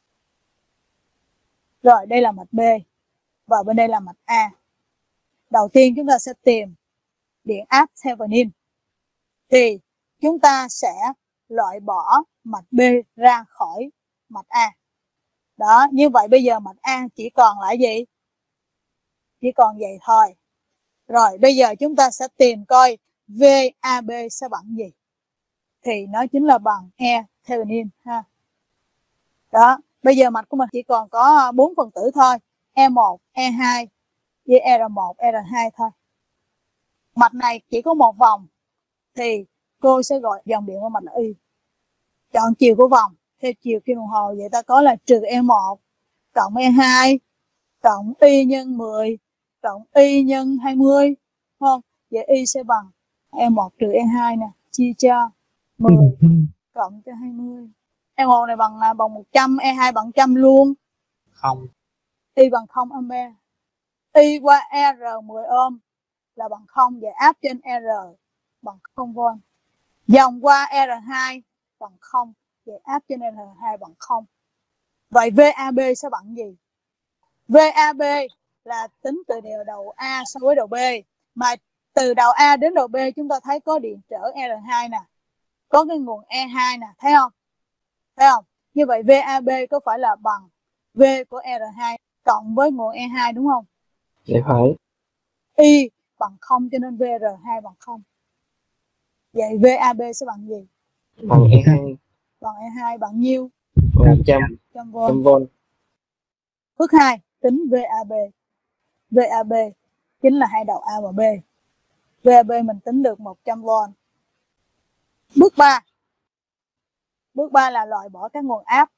Rồi, đây là mạch B và bên đây là mạch A. Đầu tiên chúng ta sẽ tìm điện áp Thevenin. Thì chúng ta sẽ loại bỏ mạch B ra khỏi mạch A. Đó, như vậy bây giờ mạch A chỉ còn lại gì? Chỉ còn vậy thôi. Rồi, bây giờ chúng ta sẽ tìm coi vê a bê sẽ bằng gì? Thì nó chính là bằng E Thevenin ha. Đó, bây giờ mạch của mình chỉ còn có bốn phần tử thôi, E một, E hai với R một, R hai thôi. Mạch này chỉ có một vòng thì cô sẽ gọi dòng điện của mạch là Y. Chọn chiều của vòng theo chiều kim đồng hồ, vậy ta có là trừ E một cộng E hai cộng Y nhân mười cộng Y nhân hai mươi, không? Vậy Y sẽ bằng E một trừ E hai nè, chia cho mười cộng cho hai mươi. E một này bằng bằng một trăm, E hai bằng một trăm luôn. Không. Y bằng không ampere. Y qua R mười ohm là bằng không, và áp trên R bằng không volt. Dòng qua R hai bằng không, và áp trên R hai bằng không. Vậy vê a bê sẽ bằng gì? vê a bê là tính từ đầu A so với đầu B. Mà từ đầu A đến đầu B chúng ta thấy có điện trở R hai nè, có cái nguồn E hai nè, thấy không? Thấy không? Như vậy vê a bê có phải là bằng V của R hai cộng với nguồn E hai đúng không? Dạ phải. Y bằng không cho nên vê rờ hai bằng không. Vậy vê a bê sẽ bằng gì? Bằng E hai. Bằng E hai bằng nhiêu? Bằng một trăm. Trăm một trăm volt. volt. Bước hai, tính vê a bê. vê a bê chính là hai đầu A và B. vê a bê mình tính được một trăm volt. Bước ba. Bước ba là loại bỏ các nguồn áp.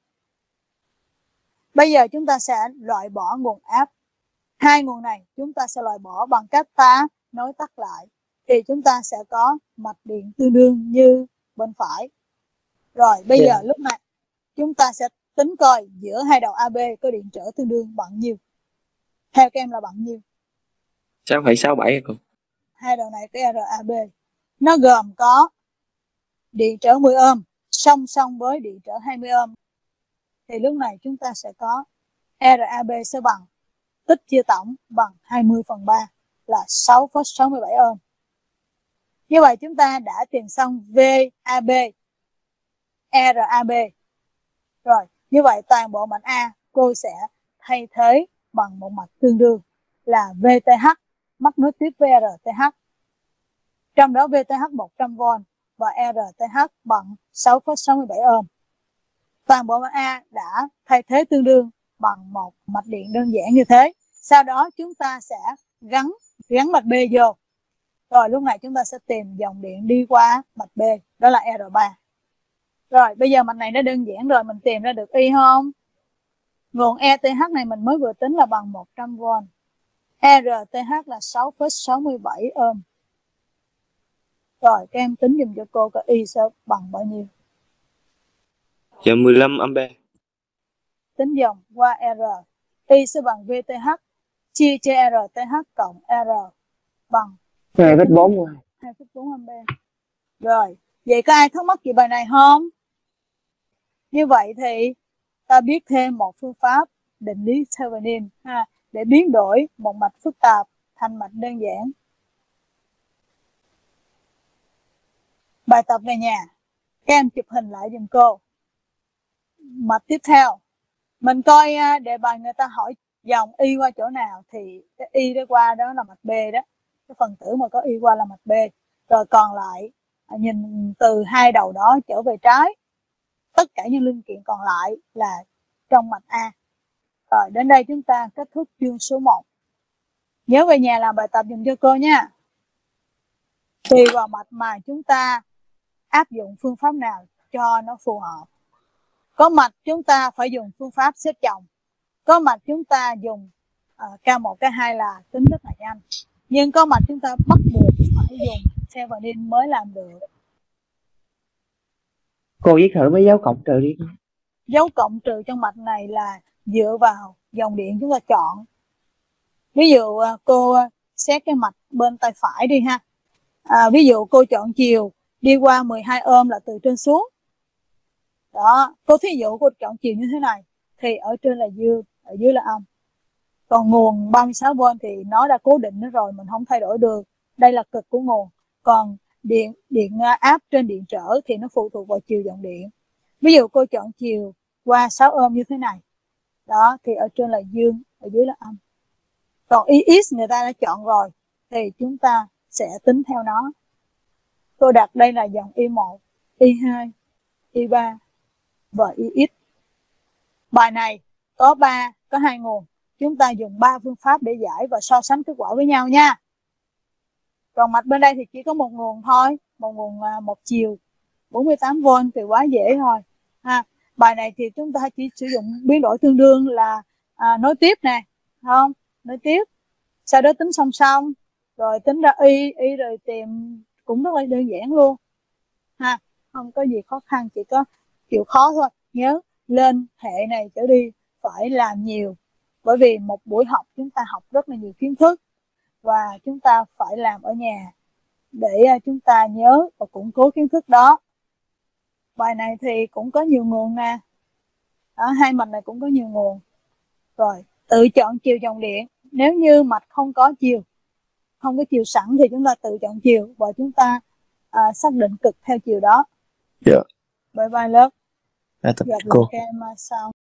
Bây giờ chúng ta sẽ loại bỏ nguồn áp. Hai nguồn này chúng ta sẽ loại bỏ bằng cách ta nối tắt lại. Thì chúng ta sẽ có mạch điện tương đương như bên phải. Rồi bây Yeah. giờ lúc này chúng ta sẽ tính coi giữa hai đầu a bê có điện trở tương đương bằng nhiêu. Theo các em là bằng nhiêu? sáu phẩy sáu bảy cô. Hai đầu này cái rờ a bê nó gồm có điện trở mười ohm song song với điện trở hai mươi ohm. Thì lúc này chúng ta sẽ có rờ a bê sẽ bằng tích chia tổng bằng hai mươi phần ba là sáu phẩy sáu mươi bảy ohm. Như vậy chúng ta đã tìm xong vê a bê, rờ a bê. Rồi, như vậy toàn bộ mạch A cô sẽ thay thế bằng một mạch tương đương là vê tê hát mắc nối tiếp với rờ tê hát. Trong đó vê tê hát một trăm vôn và rờ tê hát bằng sáu phẩy sáu mươi bảy ohm. Toàn bộ mạch A đã thay thế tương đương bằng một mạch điện đơn giản như thế. Sau đó chúng ta sẽ gắn gắn mạch B vô. Rồi lúc này chúng ta sẽ tìm dòng điện đi qua mạch B, đó là rờ ba. Rồi bây giờ mạch này nó đơn giản rồi, mình tìm ra được Y không? Nguồn e tê hát này mình mới vừa tính là bằng một trăm vôn. rờ tê hát là sáu phẩy sáu mươi bảy ohm. Rồi các em tính dùm cho cô cái Y sẽ bằng bao nhiêu? Dạ mười lăm ampe. Tính dòng qua R. Y sẽ bằng vê tê hát chia cho rờ tê hát cộng R bằng hai phẩy bốn hai phẩy bốn ampe. Rồi, vậy có ai thắc mắc về bài này không? Như vậy thì ta biết thêm một phương pháp định lý Thevenin ha, để biến đổi một mạch phức tạp thành mạch đơn giản. Bài tập về nhà, các em chụp hình lại giùm cô. Mạch tiếp theo, mình coi đề bài người ta hỏi dòng Y qua chỗ nào thì cái Y đó qua đó là mạch B đó. Cái phần tử mà có Y qua là mạch B. Rồi còn lại nhìn từ hai đầu đó trở về trái. Tất cả những linh kiện còn lại là trong mạch A. Rồi đến đây chúng ta kết thúc chương số một. Nhớ về nhà làm bài tập dùm cho cô nha. Tùy vào mạch mà chúng ta áp dụng phương pháp nào cho nó phù hợp. Có mạch chúng ta phải dùng phương pháp xếp chồng. Có mạch chúng ta dùng uh, K một, K hai là tính rất là nhanh. Nhưng có mạch chúng ta bắt buộc phải dùng Thevenin mới làm được. Cô viết thử mấy dấu cộng trừ đi. Dấu cộng trừ trong mạch này là dựa vào dòng điện chúng ta chọn. Ví dụ cô xét cái mạch bên tay phải đi ha. À, ví dụ cô chọn chiều đi qua mười hai ohm là từ trên xuống. Đó, cô thí dụ cô chọn chiều như thế này thì ở trên là dương, ở dưới là âm. Còn nguồn ba mươi sáu vôn thì nó đã cố định nữa rồi, mình không thay đổi được. Đây là cực của nguồn. Còn điện điện áp trên điện trở thì nó phụ thuộc vào chiều dòng điện. Ví dụ cô chọn chiều qua sáu ohm như thế này. Đó, thì ở trên là dương, ở dưới là âm. Còn i ích người ta đã chọn rồi thì chúng ta sẽ tính theo nó. Tôi đặt đây là dòng i một, i hai, i ba và i ích. Bài này có ba, có hai nguồn. Chúng ta dùng ba phương pháp để giải và so sánh kết quả với nhau nha. Còn mạch bên đây thì chỉ có một nguồn thôi, một nguồn một chiều bốn mươi tám vôn thì quá dễ thôi ha. Bài này thì chúng ta chỉ sử dụng biến đổi tương đương là à, nối tiếp nè, không? Nối tiếp. Sau đó tính song song, rồi tính ra y, y rồi tìm cũng rất là đơn giản luôn ha. Không có gì khó khăn, chỉ có chịu khó thôi. Nhớ lên hệ này trở đi phải làm nhiều, bởi vì một buổi học chúng ta học rất là nhiều kiến thức và chúng ta phải làm ở nhà để chúng ta nhớ và củng cố kiến thức đó. Bài này thì cũng có nhiều nguồn nè. Ở hai mạch này cũng có nhiều nguồn. Rồi, tự chọn chiều dòng điện. Nếu như mạch không có chiều, không có chiều sẵn thì chúng ta tự chọn chiều và chúng ta à, xác định cực theo chiều đó. Dạ. Bye bye lớp. À, tập Gặp cô. lại các em sau.